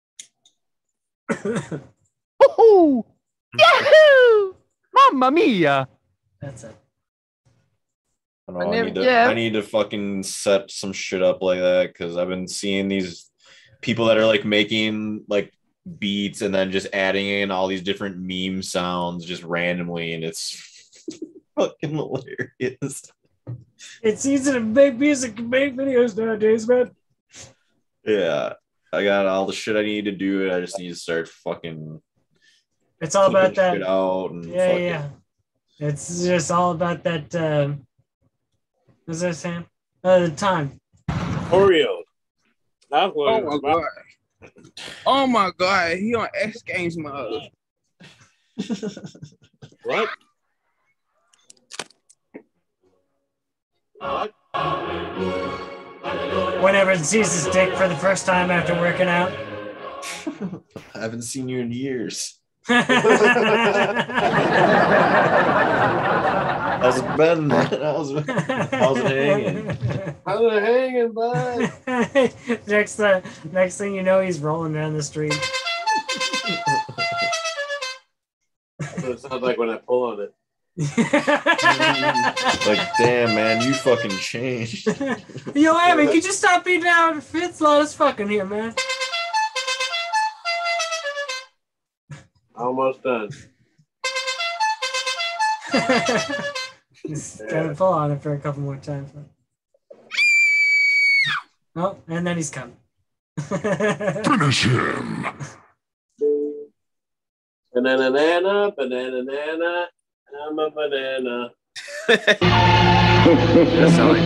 Speaker 15: Woohoo! Yahoo! Mamma mia!
Speaker 5: That's it.
Speaker 7: I, don't know,
Speaker 15: I
Speaker 7: I,
Speaker 15: never-
Speaker 7: need to,
Speaker 15: yeah.
Speaker 7: I need to fucking set some shit up like that because I've been seeing these people that are like making like beats and then just adding in all these different meme sounds just randomly, and it's fucking hilarious.
Speaker 5: It's easy to make music and make videos nowadays, man.
Speaker 7: Yeah, I got all the shit I need to do, and I just need to start fucking.
Speaker 5: It's all about
Speaker 7: flipping
Speaker 5: that.
Speaker 7: shit out and
Speaker 5: Yeah,
Speaker 7: fucking-
Speaker 5: yeah. It's just all about that. Um, what's that saying? Uh, the time.
Speaker 6: Oreo. That's what
Speaker 19: Oh
Speaker 6: it
Speaker 19: my
Speaker 6: was
Speaker 19: god.
Speaker 6: about.
Speaker 19: Oh my god. He on X Games mode.
Speaker 6: What? What?
Speaker 5: Whenever it sees his dick for the first time after working out.
Speaker 7: I haven't seen you in years.
Speaker 5: How's
Speaker 7: How's it been, man? How's it, how's it hanging?
Speaker 6: How's it hanging, bud?
Speaker 5: next, uh, next thing you know, he's rolling down the street.
Speaker 6: That's what it sounds like when I pull on it.
Speaker 7: Like, damn, man, you fucking changed.
Speaker 5: Yo, Evan, could you stop beating out? It's loud as fucking here, man.
Speaker 6: Almost done.
Speaker 5: He's gotta pull on it for a couple more times. Oh, and then he's coming.
Speaker 11: Finish him.
Speaker 6: Banana, banana, banana, banana. I'm a banana.
Speaker 9: That's how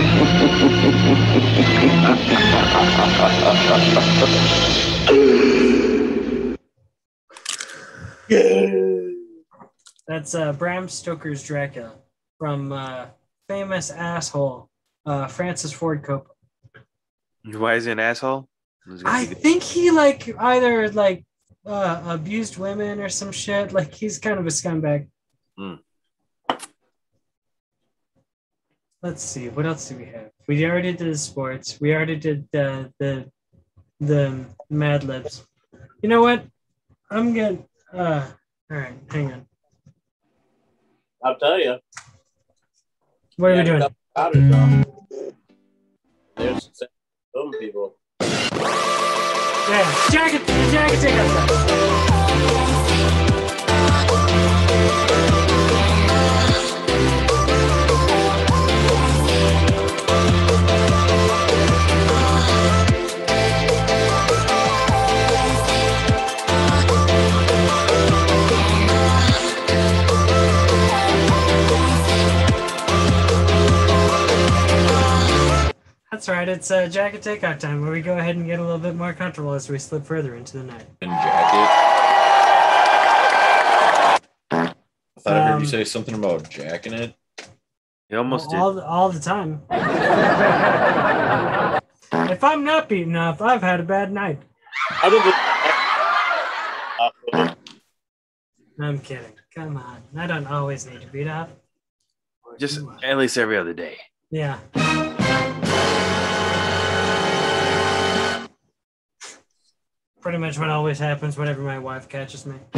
Speaker 5: That's uh, Bram Stoker's Dracula from uh, famous asshole uh, Francis Ford Coppola.
Speaker 9: Why is he an asshole?
Speaker 5: I think he like either like uh, abused women or some shit. Like he's kind of a scumbag.
Speaker 9: Mm.
Speaker 5: Let's see, what else do we have? We already did the sports. We already did the the the Mad Libs. You know what? I'm gonna. Uh, all right, hang on.
Speaker 6: I'll tell you.
Speaker 5: What are we doing?
Speaker 6: Powders, though. There's some people.
Speaker 5: Yeah, jacket, jacket, take outside. That's right, it's uh, jacket takeout time, where we go ahead and get a little bit more comfortable as we slip further into the night.
Speaker 7: And jacket. I thought I heard
Speaker 5: Um,
Speaker 7: you say something about jacking it.
Speaker 9: You almost did.
Speaker 5: All, all the time. If I'm not beaten up, I've had a bad night. I'm kidding. Come on. I don't always need to beat up.
Speaker 9: Just at least every other day.
Speaker 5: Yeah. Pretty much what always happens whenever my wife catches me.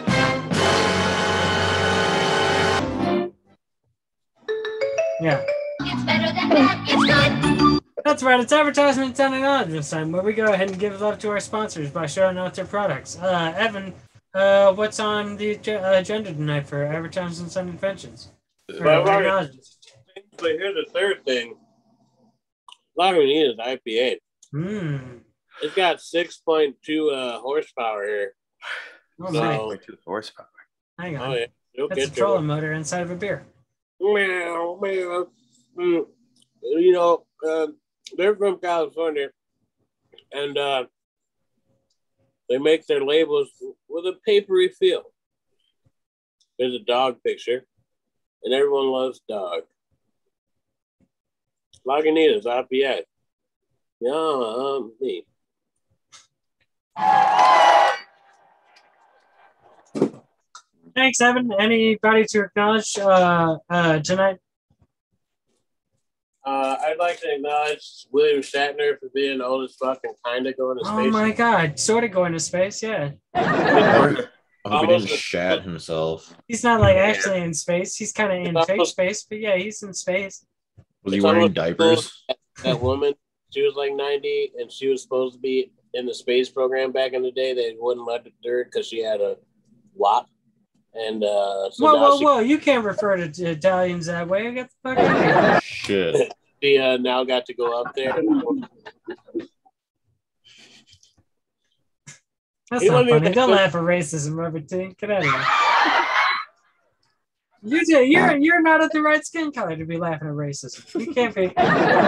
Speaker 5: Yeah.
Speaker 4: It's better than that. It's good.
Speaker 5: That's right. It's advertisement and acknowledgement time, where we go ahead and give love to our sponsors by showing out their products. Uh, Evan, uh, what's on the ag- agenda tonight for advertisements and inventions? Or
Speaker 6: Well, I've already-
Speaker 5: acknowledgements?
Speaker 6: But here's the third thing. Lagunitas I P A.
Speaker 5: Mm.
Speaker 6: It's got six point two uh, horsepower here.
Speaker 5: Oh,
Speaker 6: So-
Speaker 5: my.
Speaker 9: Like two horsepower.
Speaker 5: Hang on.
Speaker 6: Oh, yeah. You'll
Speaker 5: That's a
Speaker 6: get your-
Speaker 5: trolling motor inside of a beer.
Speaker 6: Meow, meow. Mm. You know, uh, they're from California, and uh, they make their labels with a papery feel. There's a dog picture, and everyone loves dog. Lagunitas, I P A. Yummy.
Speaker 5: Thanks, Evan. Anybody to acknowledge uh, uh, tonight?
Speaker 6: Uh, I'd like to acknowledge William Shatner for being old as fuck and kind of going to
Speaker 5: Oh
Speaker 6: space.
Speaker 5: my God, sort of going to space, yeah.
Speaker 7: I hope he
Speaker 6: Almost
Speaker 7: didn't
Speaker 6: a-
Speaker 7: shat himself.
Speaker 5: He's not like actually in space. He's kind of in fake space, but yeah, he's in space.
Speaker 7: Was he
Speaker 6: It's
Speaker 7: wearing
Speaker 6: almost
Speaker 7: diapers?
Speaker 6: That, that woman, she was like ninety, and she was supposed to be in the space program back in the day. They wouldn't let her because she had a W A P. And uh, so
Speaker 5: whoa,
Speaker 6: now
Speaker 5: whoa,
Speaker 6: she,
Speaker 5: whoa! You can't refer to, to Italians that way. Get the fuck out of here.
Speaker 7: Shit.
Speaker 6: she uh, now got to go up there.
Speaker 5: That's
Speaker 6: He
Speaker 5: not
Speaker 6: wasn't
Speaker 5: funny.
Speaker 6: even-
Speaker 5: Don't laugh at racism, Robert T. Get out of here. You're, you're, you're not at the right skin color to be laughing at racism. You can't be.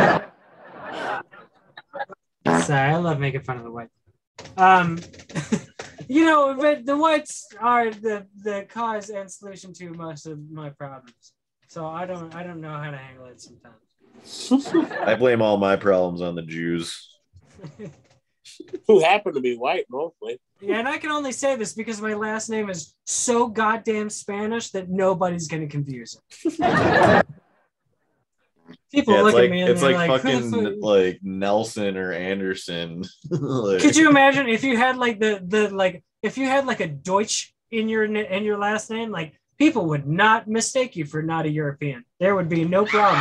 Speaker 5: Sorry, I love making fun of the white. Um, you know, but the whites are the, the cause and solution to most of my problems. So I don't I don't know how to handle it sometimes.
Speaker 7: I blame all my problems on the Jews.
Speaker 6: Who happen to be white mostly.
Speaker 5: Yeah, and I can only say this because my last name is so goddamn Spanish that nobody's gonna confuse it. People
Speaker 7: Yeah, it's
Speaker 5: look
Speaker 7: like
Speaker 5: at me and
Speaker 7: it's
Speaker 5: they're
Speaker 7: like,
Speaker 5: like,
Speaker 7: fucking
Speaker 5: "Who the fuck-"
Speaker 7: like Nelson or Anderson. Like-
Speaker 5: Could you imagine if you had like the the like if you had like a Deutsch in your na- in your last name, like people would not mistake you for not a European. There would be no problem.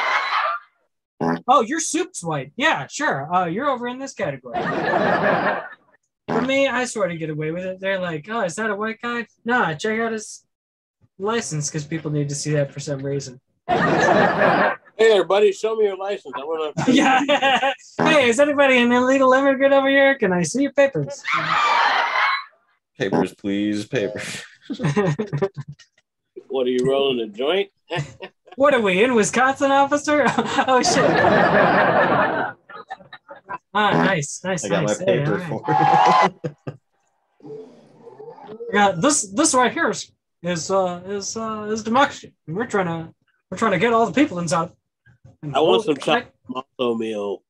Speaker 5: Oh, your soup's white. Yeah, sure. Uh, you're over in this category. For me, I sort of get away with it. They're like, oh, is that a white guy? Nah, check out his license because people need to see that for some reason.
Speaker 6: Hey there, buddy, show me your license. I want to.
Speaker 5: Yeah. Hey, is anybody an illegal immigrant over here? Can I see your papers?
Speaker 7: Papers, please. Papers.
Speaker 6: What are you rolling a joint?
Speaker 5: What are we in Wisconsin, officer? Oh shit! Ah, nice, nice,
Speaker 7: I got
Speaker 5: nice.
Speaker 7: my
Speaker 5: Hey,
Speaker 7: paper
Speaker 5: all
Speaker 7: for
Speaker 5: right. Yeah, this this right here is is uh, is uh, is democracy. We're trying to we're trying to get all the people inside.
Speaker 6: I want some chocolate malto meal.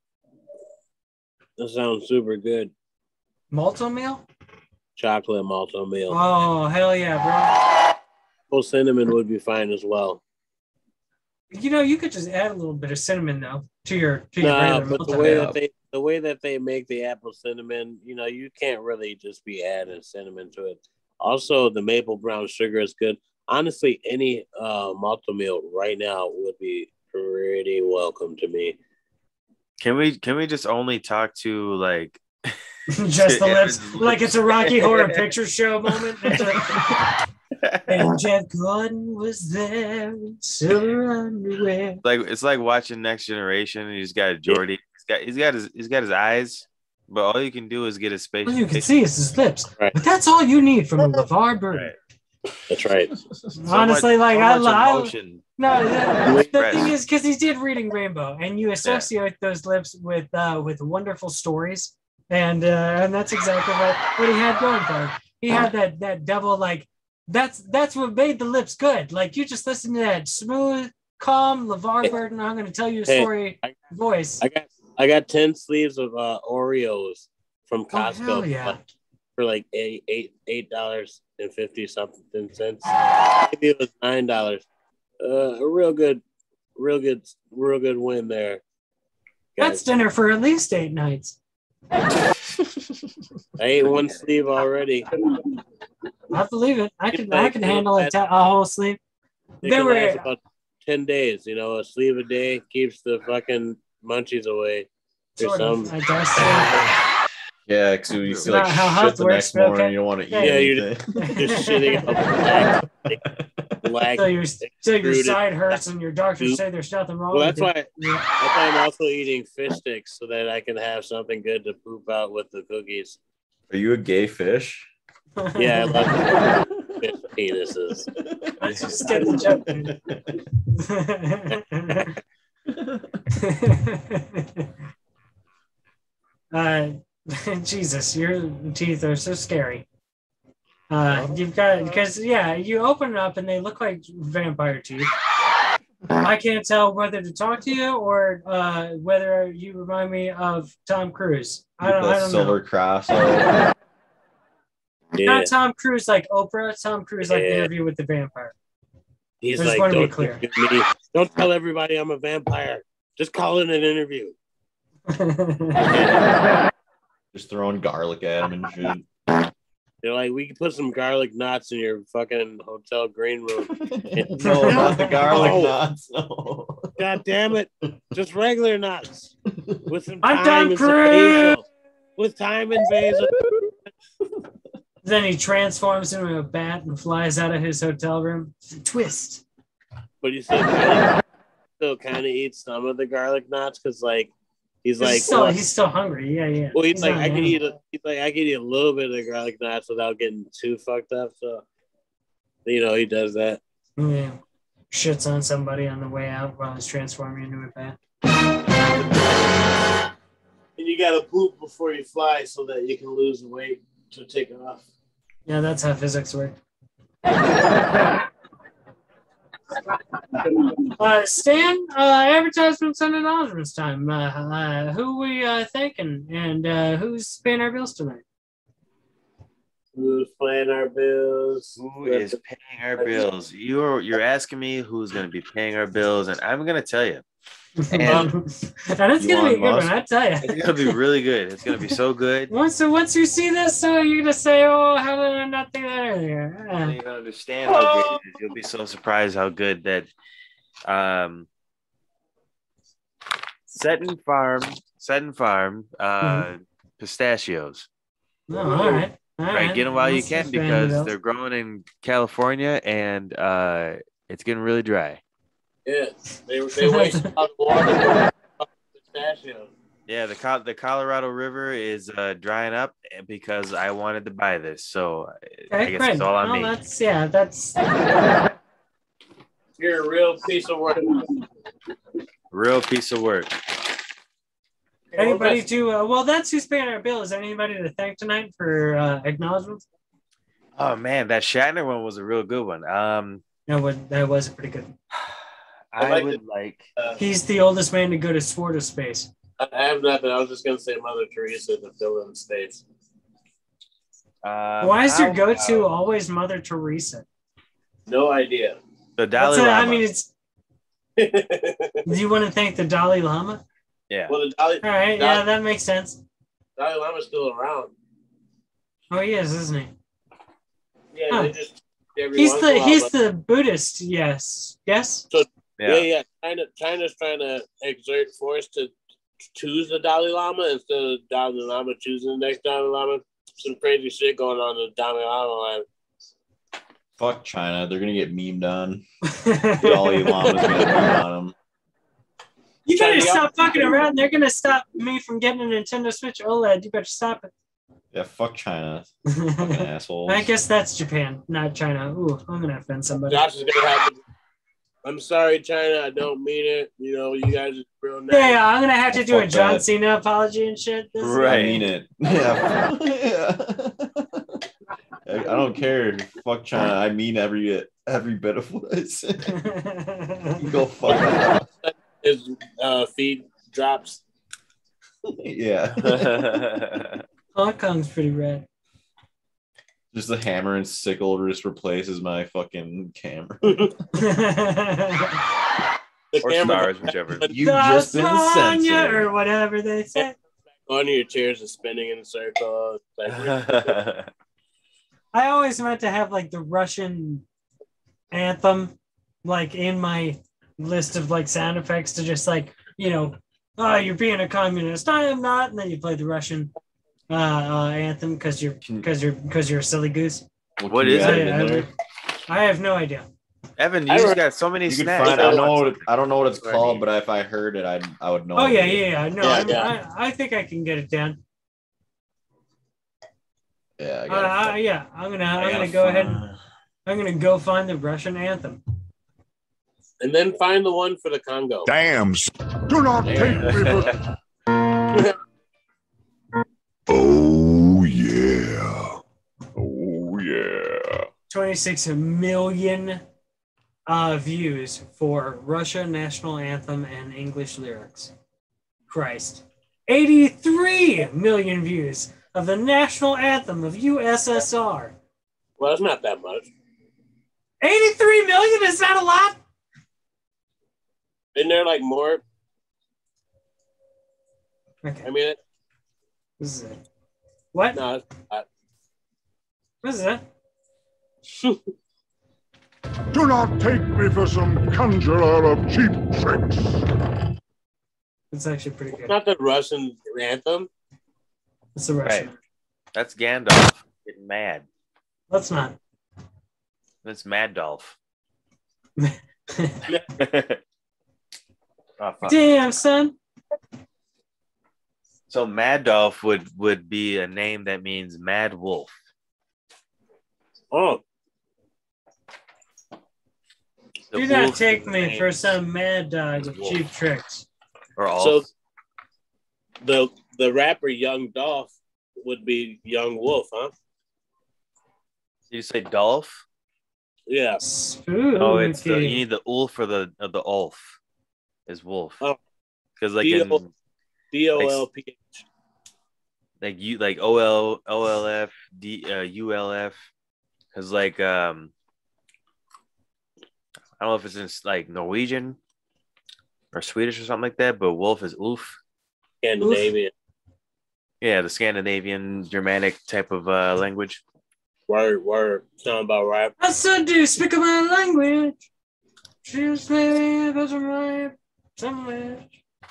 Speaker 6: That sounds super good.
Speaker 5: Malto meal?
Speaker 6: Chocolate malto meal.
Speaker 5: Oh hell yeah, bro!
Speaker 6: Oh, cinnamon would be fine as well.
Speaker 5: You know, you could just add a little bit of cinnamon though to your to your
Speaker 6: No,
Speaker 5: regular
Speaker 6: but
Speaker 5: malto
Speaker 6: the way
Speaker 5: meal.
Speaker 6: that they the way that they make the apple cinnamon, you know, you can't really just be adding cinnamon to it. Also, the maple brown sugar is good. Honestly, any uh, malto meal right now would be pretty welcome to me.
Speaker 9: Can we can we just only talk to like
Speaker 5: Just the lips, like it's a Rocky Horror Picture Show moment. It's a- and Jeff Gordon was there in silver underwear.
Speaker 9: like it's like watching Next Generation and he's got Jordy. He's got he's got his he's got his eyes, but all you can do is get his face.
Speaker 5: All you can see is his lips. But that's all you need from a LeVar Burton.
Speaker 6: That's right.
Speaker 5: Honestly,
Speaker 9: much-
Speaker 5: like
Speaker 9: so
Speaker 5: I,
Speaker 9: much
Speaker 5: I
Speaker 9: emotion.
Speaker 5: no, the, the
Speaker 9: Express.
Speaker 5: thing is because he did Reading Rainbow, and you associate those lips with uh, with wonderful stories, and uh, and that's exactly what, what he had going for him. He had that that double like that's that's what made the lips good. Like you just listen to that smooth, calm LeVar Burton. I'm going to tell you a
Speaker 6: Hey,
Speaker 5: story voice.
Speaker 6: I got I got ten sleeves of uh, Oreos from Costco
Speaker 5: hell yeah.
Speaker 6: for like eight eight eight dollars and fifty something cents. Maybe it was nine dollars. Uh, a real good, real good, real good win there.
Speaker 5: That's dinner for at least eight nights.
Speaker 6: I ate one sleeve already.
Speaker 5: I believe it. I can I
Speaker 6: Like,
Speaker 5: can handle a,
Speaker 6: that-
Speaker 5: ta- a whole sleeve.
Speaker 6: It
Speaker 5: They
Speaker 6: can
Speaker 5: were
Speaker 6: last about ten days. You know, a sleeve a day keeps the fucking munchies away. Or
Speaker 5: Sort of,
Speaker 6: some.
Speaker 5: I guess. So.
Speaker 7: Yeah, because you
Speaker 5: It's
Speaker 7: feel like
Speaker 5: not how
Speaker 7: shit
Speaker 5: health
Speaker 7: the
Speaker 5: works,
Speaker 7: next
Speaker 5: but
Speaker 7: morning.
Speaker 5: okay.
Speaker 7: You don't want to eat
Speaker 5: Yeah,
Speaker 6: you're
Speaker 7: anything.
Speaker 6: Just shitting out black, black
Speaker 5: So your so your
Speaker 6: extruded-
Speaker 5: side hurts and your doctors say there's nothing wrong
Speaker 6: Well,
Speaker 5: with
Speaker 6: that's
Speaker 5: it.
Speaker 6: why. That's why I'm also eating fish sticks so that I can have something good to poop out with the cookies.
Speaker 7: Are you a gay fish?
Speaker 6: Yeah, I love fish penises.
Speaker 5: Let's just get the joke. uh, Jesus, your teeth are so scary. Uh, you've got because yeah, you open it up and they look like vampire teeth. I can't tell whether to talk to you or uh, whether you remind me of Tom Cruise. I don't,
Speaker 7: the
Speaker 5: I don't
Speaker 7: Silver
Speaker 5: know.
Speaker 7: Cross.
Speaker 6: Yeah.
Speaker 5: Not Tom Cruise like Oprah. Tom Cruise like the
Speaker 6: Yeah.
Speaker 5: Interview with the Vampire.
Speaker 6: He's
Speaker 5: I just
Speaker 6: like,
Speaker 5: want to be
Speaker 6: don't,
Speaker 5: clear.
Speaker 6: give me, don't tell everybody I'm a vampire. Just call it an interview.
Speaker 7: Just throwing garlic at him and shit.
Speaker 6: They're like, we can put some garlic knots in your fucking hotel green room.
Speaker 7: No, not the garlic
Speaker 6: No.
Speaker 7: knots. No.
Speaker 6: God damn it. Just regular knots. With some
Speaker 5: I'm
Speaker 6: thyme
Speaker 5: Tom
Speaker 6: and some
Speaker 5: Cruise.
Speaker 6: basil. With thyme and basil.
Speaker 5: Then he transforms into a bat and flies out of his hotel room. Twist.
Speaker 6: But you still kind of, still kind of eat some of the garlic knots because, like, he's
Speaker 5: He's,
Speaker 6: like,
Speaker 5: still,
Speaker 6: well,
Speaker 5: he's still hungry. Yeah, yeah.
Speaker 6: well, he's, like,
Speaker 5: not
Speaker 6: I
Speaker 5: an
Speaker 6: can eat
Speaker 5: animal.
Speaker 6: a, he's like, I can eat a little bit of the garlic knots without getting too fucked up. So, you know, he does that.
Speaker 5: Yeah. Shits on somebody on the way out while he's transforming into a bat.
Speaker 6: And you gotta poop before you fly so that you can lose the weight to take off.
Speaker 5: Yeah, that's how physics work. Uh, Stan, uh, advertisements and acknowledgements time. Uh, uh, who we uh, thanking and uh, who's paying our bills tonight?
Speaker 6: Who's paying our bills?
Speaker 9: Who is paying our bills? You're you're asking me who's going to be paying our bills, and I'm going to tell you. And
Speaker 5: And it's gonna be a
Speaker 9: Elon
Speaker 5: good one,
Speaker 9: Musk.
Speaker 5: I tell you.
Speaker 9: It's going to be really good. It's going to be so good.
Speaker 5: Once, so once you see this, so you're gonna say, "Oh, how did I not think of that earlier?"
Speaker 9: And
Speaker 5: Uh,
Speaker 9: you're gonna understand how good it is. You'll be so surprised how good that um Seton Farm, Seton Farm, uh pistachios.
Speaker 5: oh, all right, all
Speaker 9: Right,
Speaker 5: right.
Speaker 9: get them while you
Speaker 5: Let's
Speaker 9: can
Speaker 5: expand
Speaker 9: because
Speaker 5: it out.
Speaker 9: they're growing in California and uh it's getting really dry.
Speaker 6: Yeah, they they waste out of water. Pistachio.
Speaker 9: Yeah, the Col- the Colorado River is uh, drying up because I wanted to buy this. So I
Speaker 5: Okay,
Speaker 9: guess
Speaker 5: great.
Speaker 9: it's all on
Speaker 5: Well,
Speaker 9: me.
Speaker 5: that's yeah, that's
Speaker 6: You're a real piece of work.
Speaker 9: Real piece of work.
Speaker 5: anybody to. Uh, well, that's who's paying our bill. Is there anybody to thank tonight for uh, acknowledgments?
Speaker 9: Oh man, that Shatner one was a real good one. Um,
Speaker 5: No, what that was pretty good.
Speaker 9: I,
Speaker 6: like
Speaker 9: would
Speaker 6: it.
Speaker 9: like.
Speaker 5: He's the oldest man to go to Sword Space.
Speaker 6: I have nothing. I was just gonna say Mother Teresa to fill in space.
Speaker 9: Um,
Speaker 5: Why is your
Speaker 9: how
Speaker 5: go-to
Speaker 9: about
Speaker 5: always Mother Teresa?
Speaker 6: No idea.
Speaker 9: the
Speaker 5: That's
Speaker 9: Dalai
Speaker 5: a-
Speaker 9: Lama?
Speaker 5: I mean, it's. Do you want to thank the Dalai Lama?
Speaker 9: yeah.
Speaker 6: Well, the Dalai,
Speaker 5: All right,
Speaker 6: Dalai,
Speaker 5: yeah, that makes sense.
Speaker 6: Dalai Lama's still around.
Speaker 5: Oh, he is, isn't he?
Speaker 6: Yeah,
Speaker 5: Huh.
Speaker 6: they just every
Speaker 5: He's
Speaker 6: once
Speaker 5: the
Speaker 6: in a while,
Speaker 5: he's
Speaker 6: but-
Speaker 5: the Buddhist. Yes, yes.
Speaker 6: So
Speaker 9: Yeah.
Speaker 6: yeah, yeah. China, China's trying to exert force to choose the Dalai Lama instead of Dalai Lama choosing the next Dalai Lama. Some crazy shit going on in the Dalai Lama line.
Speaker 7: Fuck China. They're gonna get memed on. The Dalai Lama's gonna meme on them.
Speaker 5: You better
Speaker 6: China,
Speaker 5: stop fucking around. They're gonna stop me from getting a Nintendo Switch OLED. You better stop it.
Speaker 7: Yeah, fuck China. Fucking assholes.
Speaker 5: I guess that's Japan, not China. Ooh, I'm gonna offend somebody.
Speaker 6: Josh is gonna have to. I'm sorry, China. I don't mean it. You know, you guys are real nice.
Speaker 5: Yeah, yeah, I'm gonna have to do a
Speaker 7: Fuck
Speaker 5: John
Speaker 7: that.
Speaker 5: Cena apology and shit. This is-
Speaker 7: I mean it. Yeah. I I don't care. Fuck China. I mean every every bit of what I say. You go fuck off.
Speaker 6: His uh, feed drops.
Speaker 7: Yeah.
Speaker 5: Hong Kong's pretty rad.
Speaker 7: Just the hammer and sickle just replaces my fucking camera.
Speaker 6: The
Speaker 9: Or
Speaker 6: camera
Speaker 9: stars, whichever.
Speaker 7: You've just been
Speaker 5: Lasagna,
Speaker 7: censored.
Speaker 5: or whatever they say.
Speaker 6: on your chairs is spinning in a circle. It's like,
Speaker 5: I always meant to have like the Russian anthem, like in my list of like sound effects to just like, you know, oh, you're being a communist. I am not. And then you play the Russian uh, uh, anthem because you're because you're because you're a silly goose.
Speaker 9: What is
Speaker 5: I,
Speaker 9: it?
Speaker 5: I, I have no idea.
Speaker 9: Evan, you just got so many
Speaker 7: You can
Speaker 9: snacks.
Speaker 7: find. I don't know. What it, I don't know what it's
Speaker 9: That's what I
Speaker 7: called,
Speaker 9: need.
Speaker 7: but if I heard it, I I would know.
Speaker 5: Oh
Speaker 7: it.
Speaker 5: yeah, yeah, yeah. No,
Speaker 6: Yeah,
Speaker 5: I'm,
Speaker 6: yeah.
Speaker 5: I, I think I can get it down.
Speaker 7: Yeah. I
Speaker 5: Uh,
Speaker 7: got
Speaker 5: uh, yeah, I'm gonna I'm
Speaker 7: I
Speaker 5: gonna
Speaker 7: gotta
Speaker 5: go ahead.
Speaker 7: find-
Speaker 5: And, I'm gonna go find the Russian anthem.
Speaker 6: and then find the one for the Congo.
Speaker 11: Damn. Do not take me for. Oh, yeah. Oh, yeah.
Speaker 5: twenty-six million uh, views for Russia national anthem and English lyrics. Christ. eighty-three million views of the national anthem of U S S R.
Speaker 6: Well, it's not that much.
Speaker 5: eighty-three million? Is that a lot?
Speaker 6: Isn't there like more?
Speaker 5: Okay.
Speaker 6: I mean, it,
Speaker 5: This is it. What?
Speaker 6: no, it's not.
Speaker 5: What is that?
Speaker 11: Do not take me for some conjurer of cheap tricks.
Speaker 5: It's actually pretty
Speaker 6: It's
Speaker 5: good.
Speaker 6: not the Russian anthem.
Speaker 5: It's the Russian.
Speaker 9: Right. That's Gandalf getting mad.
Speaker 5: Let's not.
Speaker 9: That's Mad Dolph. Oh, fuck.
Speaker 5: Damn, son.
Speaker 9: So Mad Dolph would would be a name that means Mad Wolf.
Speaker 6: Oh,
Speaker 9: The
Speaker 5: Do not
Speaker 9: wolf
Speaker 5: take
Speaker 9: is
Speaker 5: me
Speaker 9: named-
Speaker 5: for some mad dog with
Speaker 9: Wolf.
Speaker 5: cheap tricks.
Speaker 9: or all.
Speaker 6: so the the rapper Young Dolph would be Young Wolf, huh?
Speaker 9: you say Dolph?
Speaker 6: Yeah.
Speaker 5: Spooky.
Speaker 9: Oh, it's the, you need the Ulf or the or the Ulf is Wolf.
Speaker 6: Oh.
Speaker 9: Because like
Speaker 6: D O
Speaker 9: in
Speaker 6: D O L P H.
Speaker 9: like you like O L O L F D uh, U L F because like um I don't know if it's in like Norwegian or Swedish or something like that, but wolf is Ulf.
Speaker 6: Scandinavian.
Speaker 9: Yeah, the Scandinavian Germanic type of uh, language.
Speaker 6: Word, word. Sound about right.
Speaker 5: I said, do you speak my language? Just maybe because of my somewhere.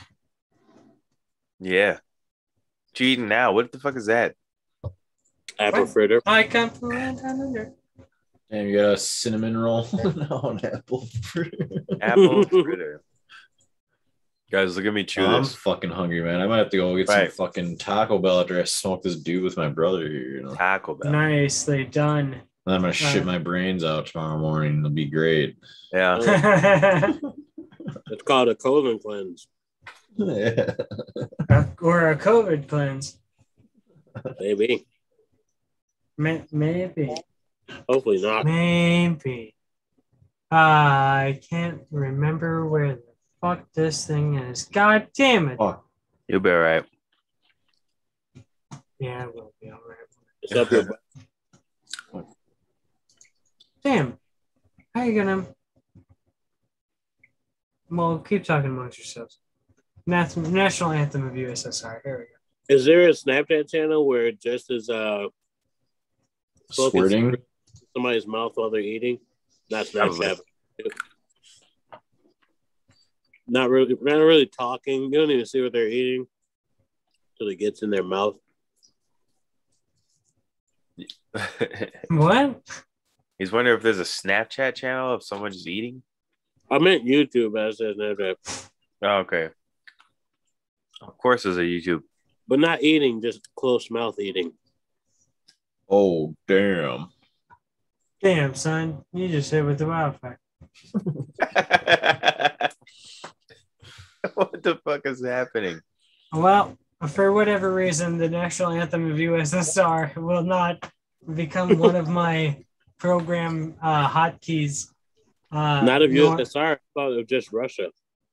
Speaker 9: Yeah. What you eating now? What the fuck is that?
Speaker 6: Apple
Speaker 5: What?
Speaker 6: fritter.
Speaker 5: I come from land down under.
Speaker 7: And you got a cinnamon roll. No, an apple fruit.
Speaker 9: Apple fritter. Guys, look at me chew
Speaker 7: I'm
Speaker 9: this.
Speaker 7: fucking hungry, man. I might have to go get
Speaker 9: Right.
Speaker 7: some fucking Taco Bell after I smoke this dude with my brother here. You know,
Speaker 9: Taco Bell.
Speaker 5: Nicely done.
Speaker 7: and I'm gonna shit
Speaker 5: Uh,
Speaker 7: my brains out tomorrow morning. It'll be great.
Speaker 9: Yeah.
Speaker 6: It's called a colon cleanse.
Speaker 7: Yeah.
Speaker 5: Or a COVID cleanse.
Speaker 6: Maybe.
Speaker 5: May- Maybe.
Speaker 6: Hopefully not.
Speaker 5: Maybe. I can't remember where the fuck this thing is. God damn it.
Speaker 7: Oh,
Speaker 9: You'll be all right.
Speaker 5: Yeah, it will be all right.
Speaker 6: It's up your butt.
Speaker 5: Damn. How you gonna... Well, keep talking amongst yourselves. Nath- National Anthem of U S S R. Here we go.
Speaker 6: Is there a Snapchat channel where it just is uh smoking
Speaker 7: Squirting?
Speaker 6: cigarettes in somebody's mouth while they're eating? Not Snapchat. Not really, not really talking. You don't even see what they're eating until it gets in their mouth.
Speaker 5: What?
Speaker 9: He's wondering if there's a Snapchat channel of someone just eating.
Speaker 6: I meant YouTube, but I said Snapchat.
Speaker 9: Oh, okay. Of course, there's a YouTube.
Speaker 6: But not eating, just close mouth eating.
Speaker 7: Oh, damn.
Speaker 5: Damn, son. You just hit with the wildfire.
Speaker 9: What the fuck is happening?
Speaker 5: Well, for whatever reason, the National Anthem of U S S R will not become one of my program uh, hotkeys. Uh,
Speaker 6: not of
Speaker 5: nor-
Speaker 6: U S S R, I thought it was just Russia.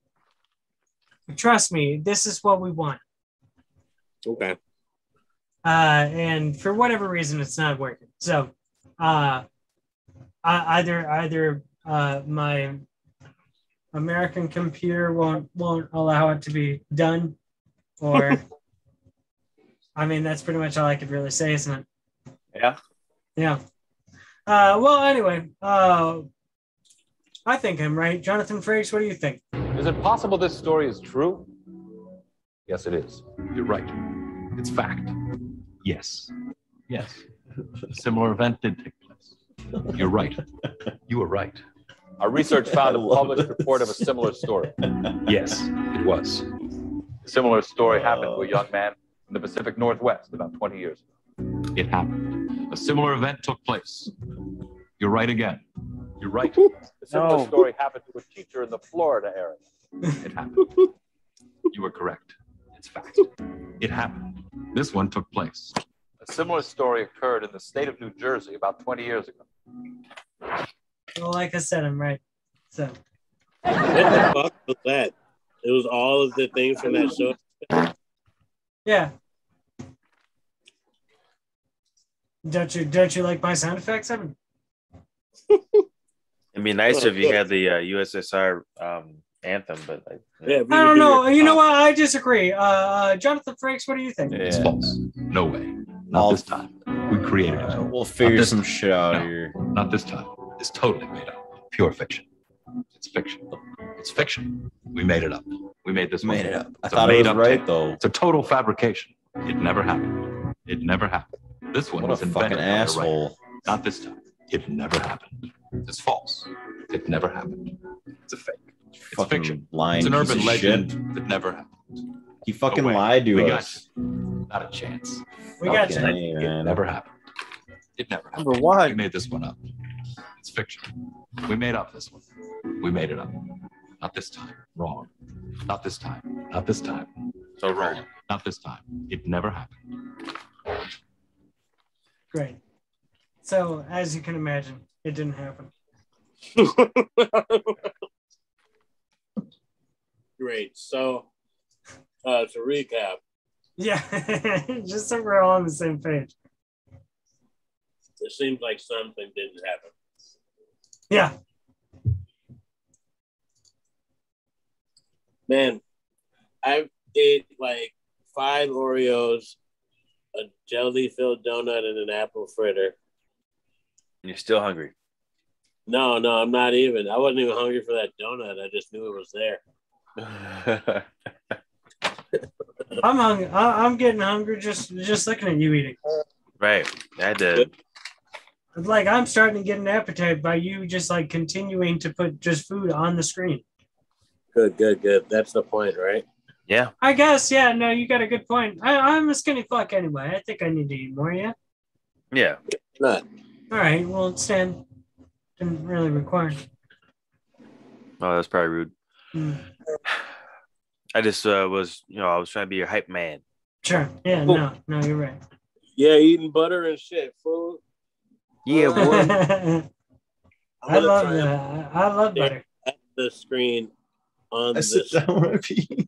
Speaker 5: Trust me, this is what we want.
Speaker 6: Okay.
Speaker 5: Uh, and for whatever reason, it's not working. So, uh, I, either either uh, my American computer won't won't allow it to be done, or I mean, that's pretty much all I could really say, isn't it?
Speaker 9: Yeah.
Speaker 5: Yeah. Uh, well, anyway, uh, I think I'm right. Jonathan Frakes, what do you think?
Speaker 17: Is it possible this story is true? Yes, it is.
Speaker 18: You're right. It's fact. Yes. Yes. A similar event did take place. You're right. You were right.
Speaker 17: Our research found a published report of a similar story.
Speaker 18: Yes, it was.
Speaker 17: A similar story happened to a young man in the Pacific Northwest about twenty years ago.
Speaker 18: It happened. A similar event took place. You're right again. You're right.
Speaker 17: A similar
Speaker 18: No.
Speaker 17: story happened to a teacher in the Florida area.
Speaker 18: It happened. You were correct. It's fact. It happened. This one took place.
Speaker 17: A similar story occurred in the state of New Jersey about twenty years ago.
Speaker 5: Well, like I said, I'm right. So,
Speaker 6: What the fuck was that? It was all of the things from that show.
Speaker 5: yeah. Don't you don't you like my sound effects, Evan?
Speaker 9: It'd be nicer if you had the uh, U S S R um, anthem, but like,
Speaker 6: yeah,
Speaker 5: I don't know. You know what? I disagree. Uh, uh, Jonathan Frakes, what do you think?
Speaker 18: It's false. No way. Not this time. We created it.
Speaker 7: We'll figure
Speaker 18: this
Speaker 7: some
Speaker 18: time.
Speaker 7: shit out
Speaker 18: No,
Speaker 7: here.
Speaker 18: Not this time. It's totally made up. Pure fiction. It's fiction. It's fiction. We made it up. We made this one.
Speaker 7: Made it up. I
Speaker 18: It's a
Speaker 7: thought it was
Speaker 18: made-up
Speaker 7: right,
Speaker 18: tale.
Speaker 7: though.
Speaker 18: It's a total fabrication. It never happened. It never happened. This one
Speaker 7: What
Speaker 18: was
Speaker 7: a
Speaker 18: invented
Speaker 7: fucking
Speaker 18: by a writer.
Speaker 7: asshole.
Speaker 18: Not this time. It never happened. It's false. It never happened. It's a fake. It's
Speaker 7: Fucking
Speaker 18: fiction.
Speaker 7: lying
Speaker 18: It's an
Speaker 7: piece
Speaker 18: urban
Speaker 7: of
Speaker 18: legend
Speaker 7: shit.
Speaker 18: that never happened.
Speaker 7: He fucking
Speaker 18: No way.
Speaker 7: lied to
Speaker 18: We
Speaker 7: us.
Speaker 18: got you. Not a chance.
Speaker 5: We got
Speaker 7: Fucking
Speaker 5: you.
Speaker 7: A,
Speaker 18: It
Speaker 7: man.
Speaker 18: never happened. It never happened.
Speaker 7: Number one.
Speaker 18: We made this one up. It's fiction. We made up this one. We made it up. Not this time. Wrong. Not this time. Not this time. So wrong. Not this time. It never happened.
Speaker 5: Great. So, as you can imagine, it didn't happen.
Speaker 6: Great. So, uh, to recap,
Speaker 5: Yeah, just so we're all on the same page.
Speaker 6: it seems like something didn't happen.
Speaker 5: Yeah.
Speaker 6: Man, I've ate like five Oreos, a jelly-filled donut, and an apple fritter.
Speaker 9: you're still hungry.
Speaker 6: No, no, I'm not even. I wasn't even hungry for that donut. I just knew it was there.
Speaker 5: I'm hungry. I- I'm getting hungry just just looking at you eating.
Speaker 9: Right. I did.
Speaker 5: It's like I'm starting to get an appetite by you just like continuing to put just food on the screen.
Speaker 6: Good, good, good. That's the point, right?
Speaker 9: Yeah.
Speaker 5: I guess, yeah, no, you got a good point. I, I'm a skinny fuck anyway. I think I need to eat more, yeah?
Speaker 9: Yeah.
Speaker 6: Not.
Speaker 5: All right, well, Stan didn't really require.
Speaker 9: Oh, that's probably rude.
Speaker 5: Mm.
Speaker 9: I just uh, was, you know, I was trying to be your hype man.
Speaker 5: Sure. Yeah, no, no, you're right.
Speaker 6: Yeah, eating butter and shit, fool.
Speaker 9: Yeah, boy.
Speaker 5: I love that. I love butter.
Speaker 6: At the screen on
Speaker 7: I sit
Speaker 6: this.
Speaker 7: down when I pee.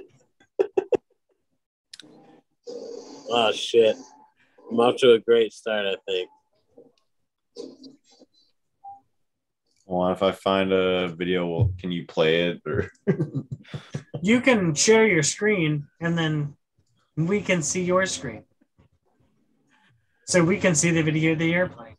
Speaker 6: Oh shit! I'm off to a great start, I think.
Speaker 7: Well, if I find a video, well, can you play it or?
Speaker 5: You can share your screen, and then we can see your screen, so we can see the video that you're playing.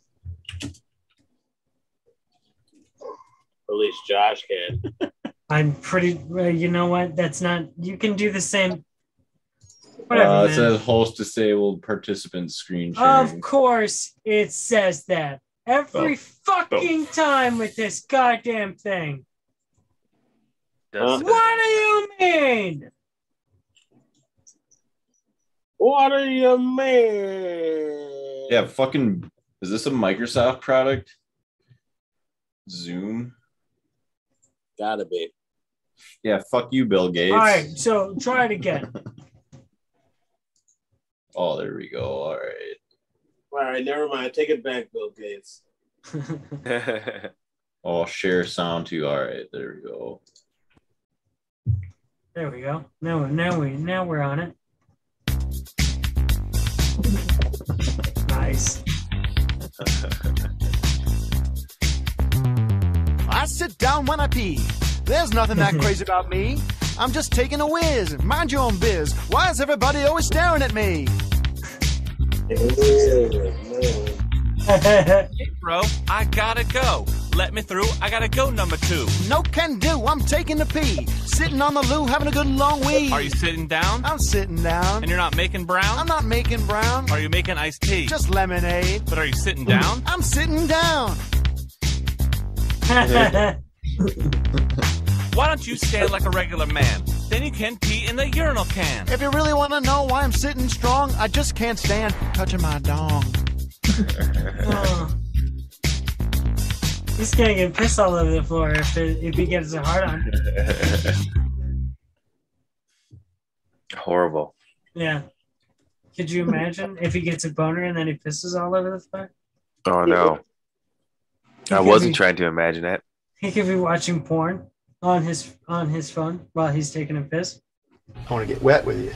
Speaker 6: At least Josh can.
Speaker 5: I'm pretty. Uh, you know what? That's not. You can do the same. Whatever,
Speaker 7: Uh, it
Speaker 5: man.
Speaker 7: says host disabled participant screen sharing.
Speaker 5: Of course, it says that every
Speaker 7: Oh.
Speaker 5: fucking time with this goddamn thing.
Speaker 9: Does
Speaker 5: What do you mean?
Speaker 6: What do you mean?
Speaker 7: Yeah, fucking. Is this a Microsoft product? Zoom.
Speaker 6: Gotta be.
Speaker 7: Yeah, fuck you, Bill Gates.
Speaker 5: All right, so try it again.
Speaker 7: Oh, there we go. All right.
Speaker 6: All right, never mind. Take it back, Bill Gates.
Speaker 7: Oh, share sound too. All right, there we go.
Speaker 5: There we go. Now, now we, now we're on it. Nice.
Speaker 20: I sit down when I pee. There's nothing that crazy about me. I'm just taking a whiz. Mind your own biz. Why is everybody always staring at me?
Speaker 21: Hey, bro, I gotta go. Let me through. I gotta go, number two.
Speaker 20: No can do. I'm taking a pee. Sitting on the loo, having a good long wee.
Speaker 21: Are you sitting down?
Speaker 20: I'm sitting down.
Speaker 21: And you're not making brown?
Speaker 20: I'm not making brown.
Speaker 21: Are you making iced tea?
Speaker 20: Just lemonade.
Speaker 21: But are you sitting down?
Speaker 20: I'm sitting down.
Speaker 21: Why don't you stand like a regular man? Then you can pee in the urinal can.
Speaker 20: If you really want to know why I'm sitting strong, I just can't stand touching my dong.
Speaker 5: Oh. He's gonna get pissed all over the floor if, it, if he gets it hard on.
Speaker 9: Horrible.
Speaker 5: Yeah. Could you imagine if he gets a boner and then he pisses all over the floor?
Speaker 9: Oh, no.
Speaker 5: He
Speaker 9: I
Speaker 5: could
Speaker 9: wasn't
Speaker 5: be-
Speaker 9: trying to imagine that.
Speaker 5: He could be watching porn on his on his phone while he's taking a piss.
Speaker 22: I want to get wet with you.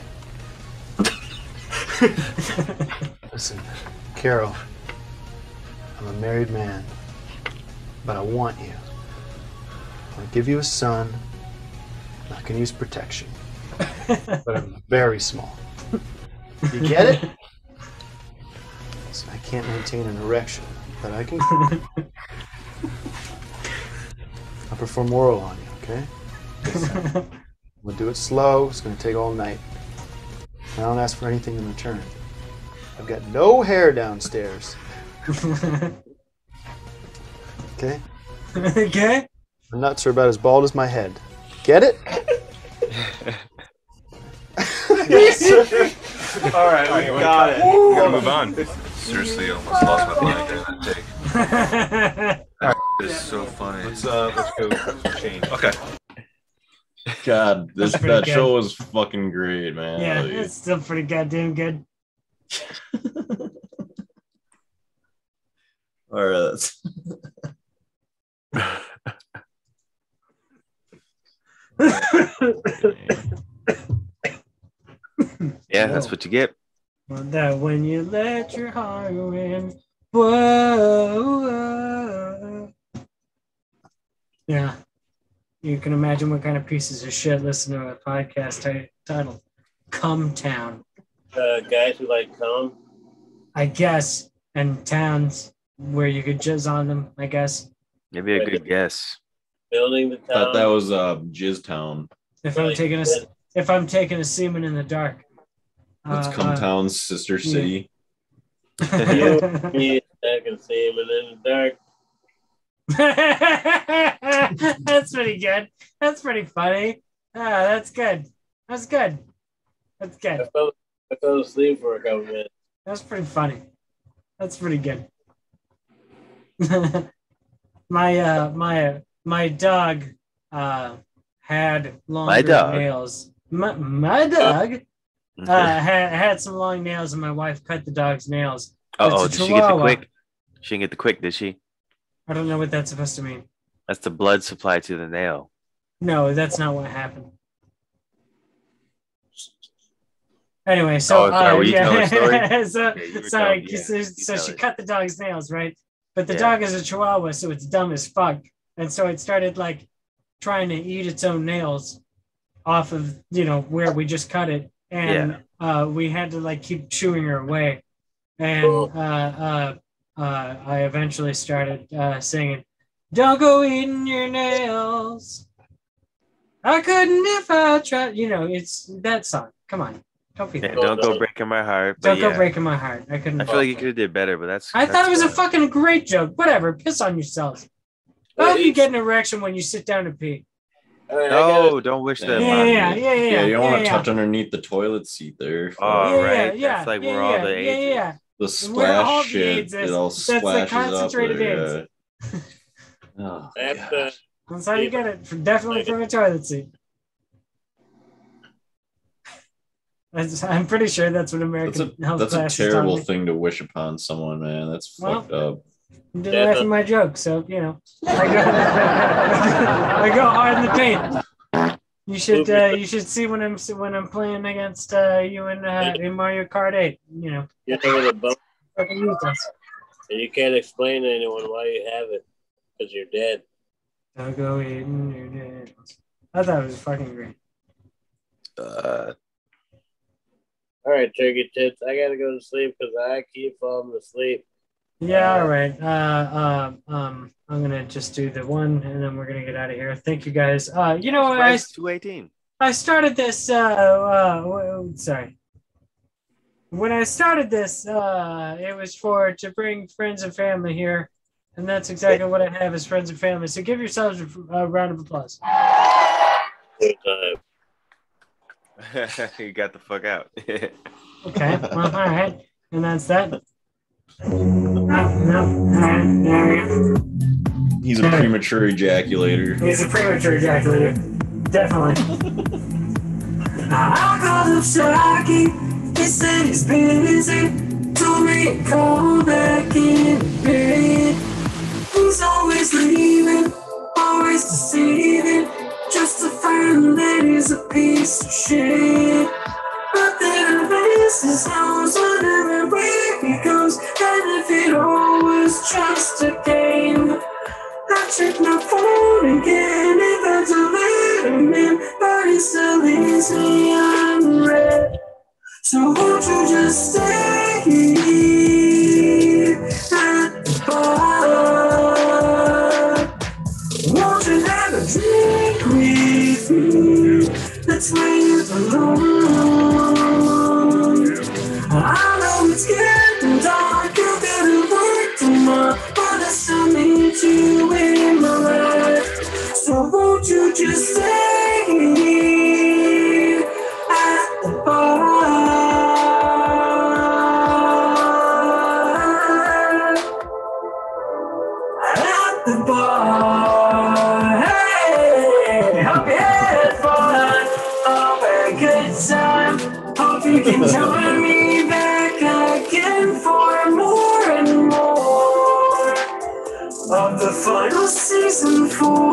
Speaker 22: Listen, Carol, I'm a married man, but I want you. I want to give you a son. I can use protection, but I'm very small. You get it? Listen, I can't maintain an erection, but I can. I'll perform oral on you, okay? We'll do it slow. It's going to take all night. I don't ask for anything in return. I've got no hair downstairs. Okay?
Speaker 5: Okay?
Speaker 22: My nuts are about as bald as my head. Get it?
Speaker 23: All right, we got it.
Speaker 18: We gotta move on. Seriously, almost lost my mind during that take. This is so funny.
Speaker 23: Let's uh, let's go change.
Speaker 18: Okay.
Speaker 7: God, this
Speaker 5: That's pretty
Speaker 7: that
Speaker 5: good.
Speaker 7: show was fucking great, man.
Speaker 5: Yeah,
Speaker 7: Like,
Speaker 5: it's still pretty goddamn good.
Speaker 7: all right, that's...
Speaker 9: Yeah, that's what you get.
Speaker 5: Well, that when you let your heart in. Whoa. Yeah. You can imagine what kind of pieces of shit listen to a podcast t- titled Cum Town.
Speaker 6: Uh, guys who like cum.
Speaker 5: I guess. And towns where you could jizz on them, I guess.
Speaker 9: Maybe a good guess.
Speaker 6: Building the
Speaker 7: I thought
Speaker 6: town.
Speaker 7: that was uh, Jizz Town.
Speaker 5: If I'm taking a if I'm taking a semen in the dark.
Speaker 7: It's
Speaker 5: Uh,
Speaker 7: Cum
Speaker 5: uh,
Speaker 7: Town's sister city.
Speaker 6: You, me, I can see him in the dark.
Speaker 5: That's pretty good. That's pretty funny. Ah, that's good. That's good. That's good.
Speaker 6: I fell, I fell asleep for a couple minutes.
Speaker 5: That's pretty funny. That's pretty good. my uh my my dog uh had longer
Speaker 9: dog.
Speaker 5: nails. My, my dog uh had had some long nails, and my wife cut the dog's nails.
Speaker 9: Uh
Speaker 5: It's
Speaker 9: oh,
Speaker 5: a
Speaker 9: did she get the
Speaker 5: Chihuahua.
Speaker 9: quick? She didn't get the quick, did she?
Speaker 5: I don't know what that's supposed to mean.
Speaker 9: That's the blood supply to the nail.
Speaker 5: No, that's not what happened. Anyway, so
Speaker 9: Oh, sorry,
Speaker 5: uh,
Speaker 9: were you telling a
Speaker 5: yeah,
Speaker 9: story?
Speaker 5: so,
Speaker 9: Yeah, you were
Speaker 5: sorry,
Speaker 9: telling- yeah,
Speaker 5: so,
Speaker 9: you
Speaker 5: so
Speaker 9: tell
Speaker 5: she
Speaker 9: it.
Speaker 5: cut the dog's nails, right? But the
Speaker 9: Yeah.
Speaker 5: dog is a Chihuahua, so it's dumb as fuck, and so it started like trying to eat its own nails off of you know where we just cut it, and uh, we had to like keep chewing her away, and uh, uh, uh, I eventually started uh, singing, "Don't go eating your nails. I couldn't if I tried." You know, it's that song. Come on, don't be.
Speaker 9: Yeah, don't go breaking my heart. But
Speaker 5: Don't go
Speaker 9: yeah.
Speaker 5: breaking my heart. I couldn't.
Speaker 9: I feel like you could have did better, but that's.
Speaker 5: I thought it was a
Speaker 9: that's fine.
Speaker 5: fucking great joke. Whatever. Piss on yourselves. I hope you get an erection when you sit down to pee.
Speaker 9: No, don't wish that.
Speaker 5: Yeah,
Speaker 9: on
Speaker 5: yeah,
Speaker 9: me.
Speaker 5: yeah, yeah,
Speaker 7: you don't
Speaker 5: yeah,
Speaker 7: want to
Speaker 5: yeah.
Speaker 7: touch underneath the toilet seat there.
Speaker 9: Oh,
Speaker 5: Yeah,
Speaker 9: right.
Speaker 5: yeah,
Speaker 9: That's like
Speaker 5: yeah,
Speaker 9: where all
Speaker 5: yeah,
Speaker 9: the
Speaker 5: yeah,
Speaker 9: AIDS.
Speaker 5: yeah.
Speaker 7: The
Speaker 5: Where all
Speaker 7: splash
Speaker 5: the
Speaker 7: shit,
Speaker 5: AIDS is.
Speaker 7: it all
Speaker 5: That's the
Speaker 7: splashes up
Speaker 5: concentrated
Speaker 7: there.
Speaker 5: AIDS.
Speaker 7: Yeah. Oh,
Speaker 6: That's
Speaker 7: gosh.
Speaker 6: uh,
Speaker 5: That's how you get it. From, definitely from a toilet seat. That's- I'm pretty sure that's what
Speaker 7: That's
Speaker 5: American
Speaker 7: a
Speaker 5: Health
Speaker 7: that's a
Speaker 5: Class is
Speaker 7: terrible
Speaker 5: telling me.
Speaker 7: thing to wish upon someone, man. That's
Speaker 5: Well,
Speaker 7: fucked up.
Speaker 5: You did laugh at my joke, so you know I go, I go hard in the paint. You should uh, you should see when I'm when I'm playing against uh, you in, uh, in Mario Kart eight. You know,
Speaker 6: you're with a bump,
Speaker 5: fucking use us.
Speaker 6: and you can't explain to anyone why you have it because you're dead.
Speaker 5: Don't go eating your nails. I thought it was fucking great.
Speaker 9: Uh,
Speaker 6: All right, turkey tits. I gotta go to sleep because I keep falling asleep.
Speaker 5: Yeah, all right. Uh, um, um, I'm gonna just do the one, and then we're gonna get out of here. Thank you guys. Uh, you know, I
Speaker 9: two eighteen.
Speaker 5: I started this. Uh, uh, w- sorry. When I started this, uh, it was for to bring friends and family here, and that's exactly what I have is friends and family. So give yourselves a, a round of applause.
Speaker 9: You got the fuck out.
Speaker 5: Okay. Well, all right, and that's that. No, no, all right, there we go.
Speaker 7: He's a premature ejaculator.
Speaker 5: He's a premature ejaculator. Definitely.
Speaker 4: I called up Shocky. He said he's busy. Told me to call back in bed. He's always leaving, always deceiving, just to find that he's a piece of shit. But then I miss his house whenever he goes, and if it all was just a game. I check my phone again, if I delete him in, but he's still easily unread. So won't you just stay here at the bar? Won't you have a drink with me? That's where you belong. I know it's getting dark, you gotta work tomorrow, but I still need you in my life. So won't you just stay here at the bar? At the bar. Hey, hope you had fun. Hope you had a good time. Hope you can join me back again for more and more of the final season four.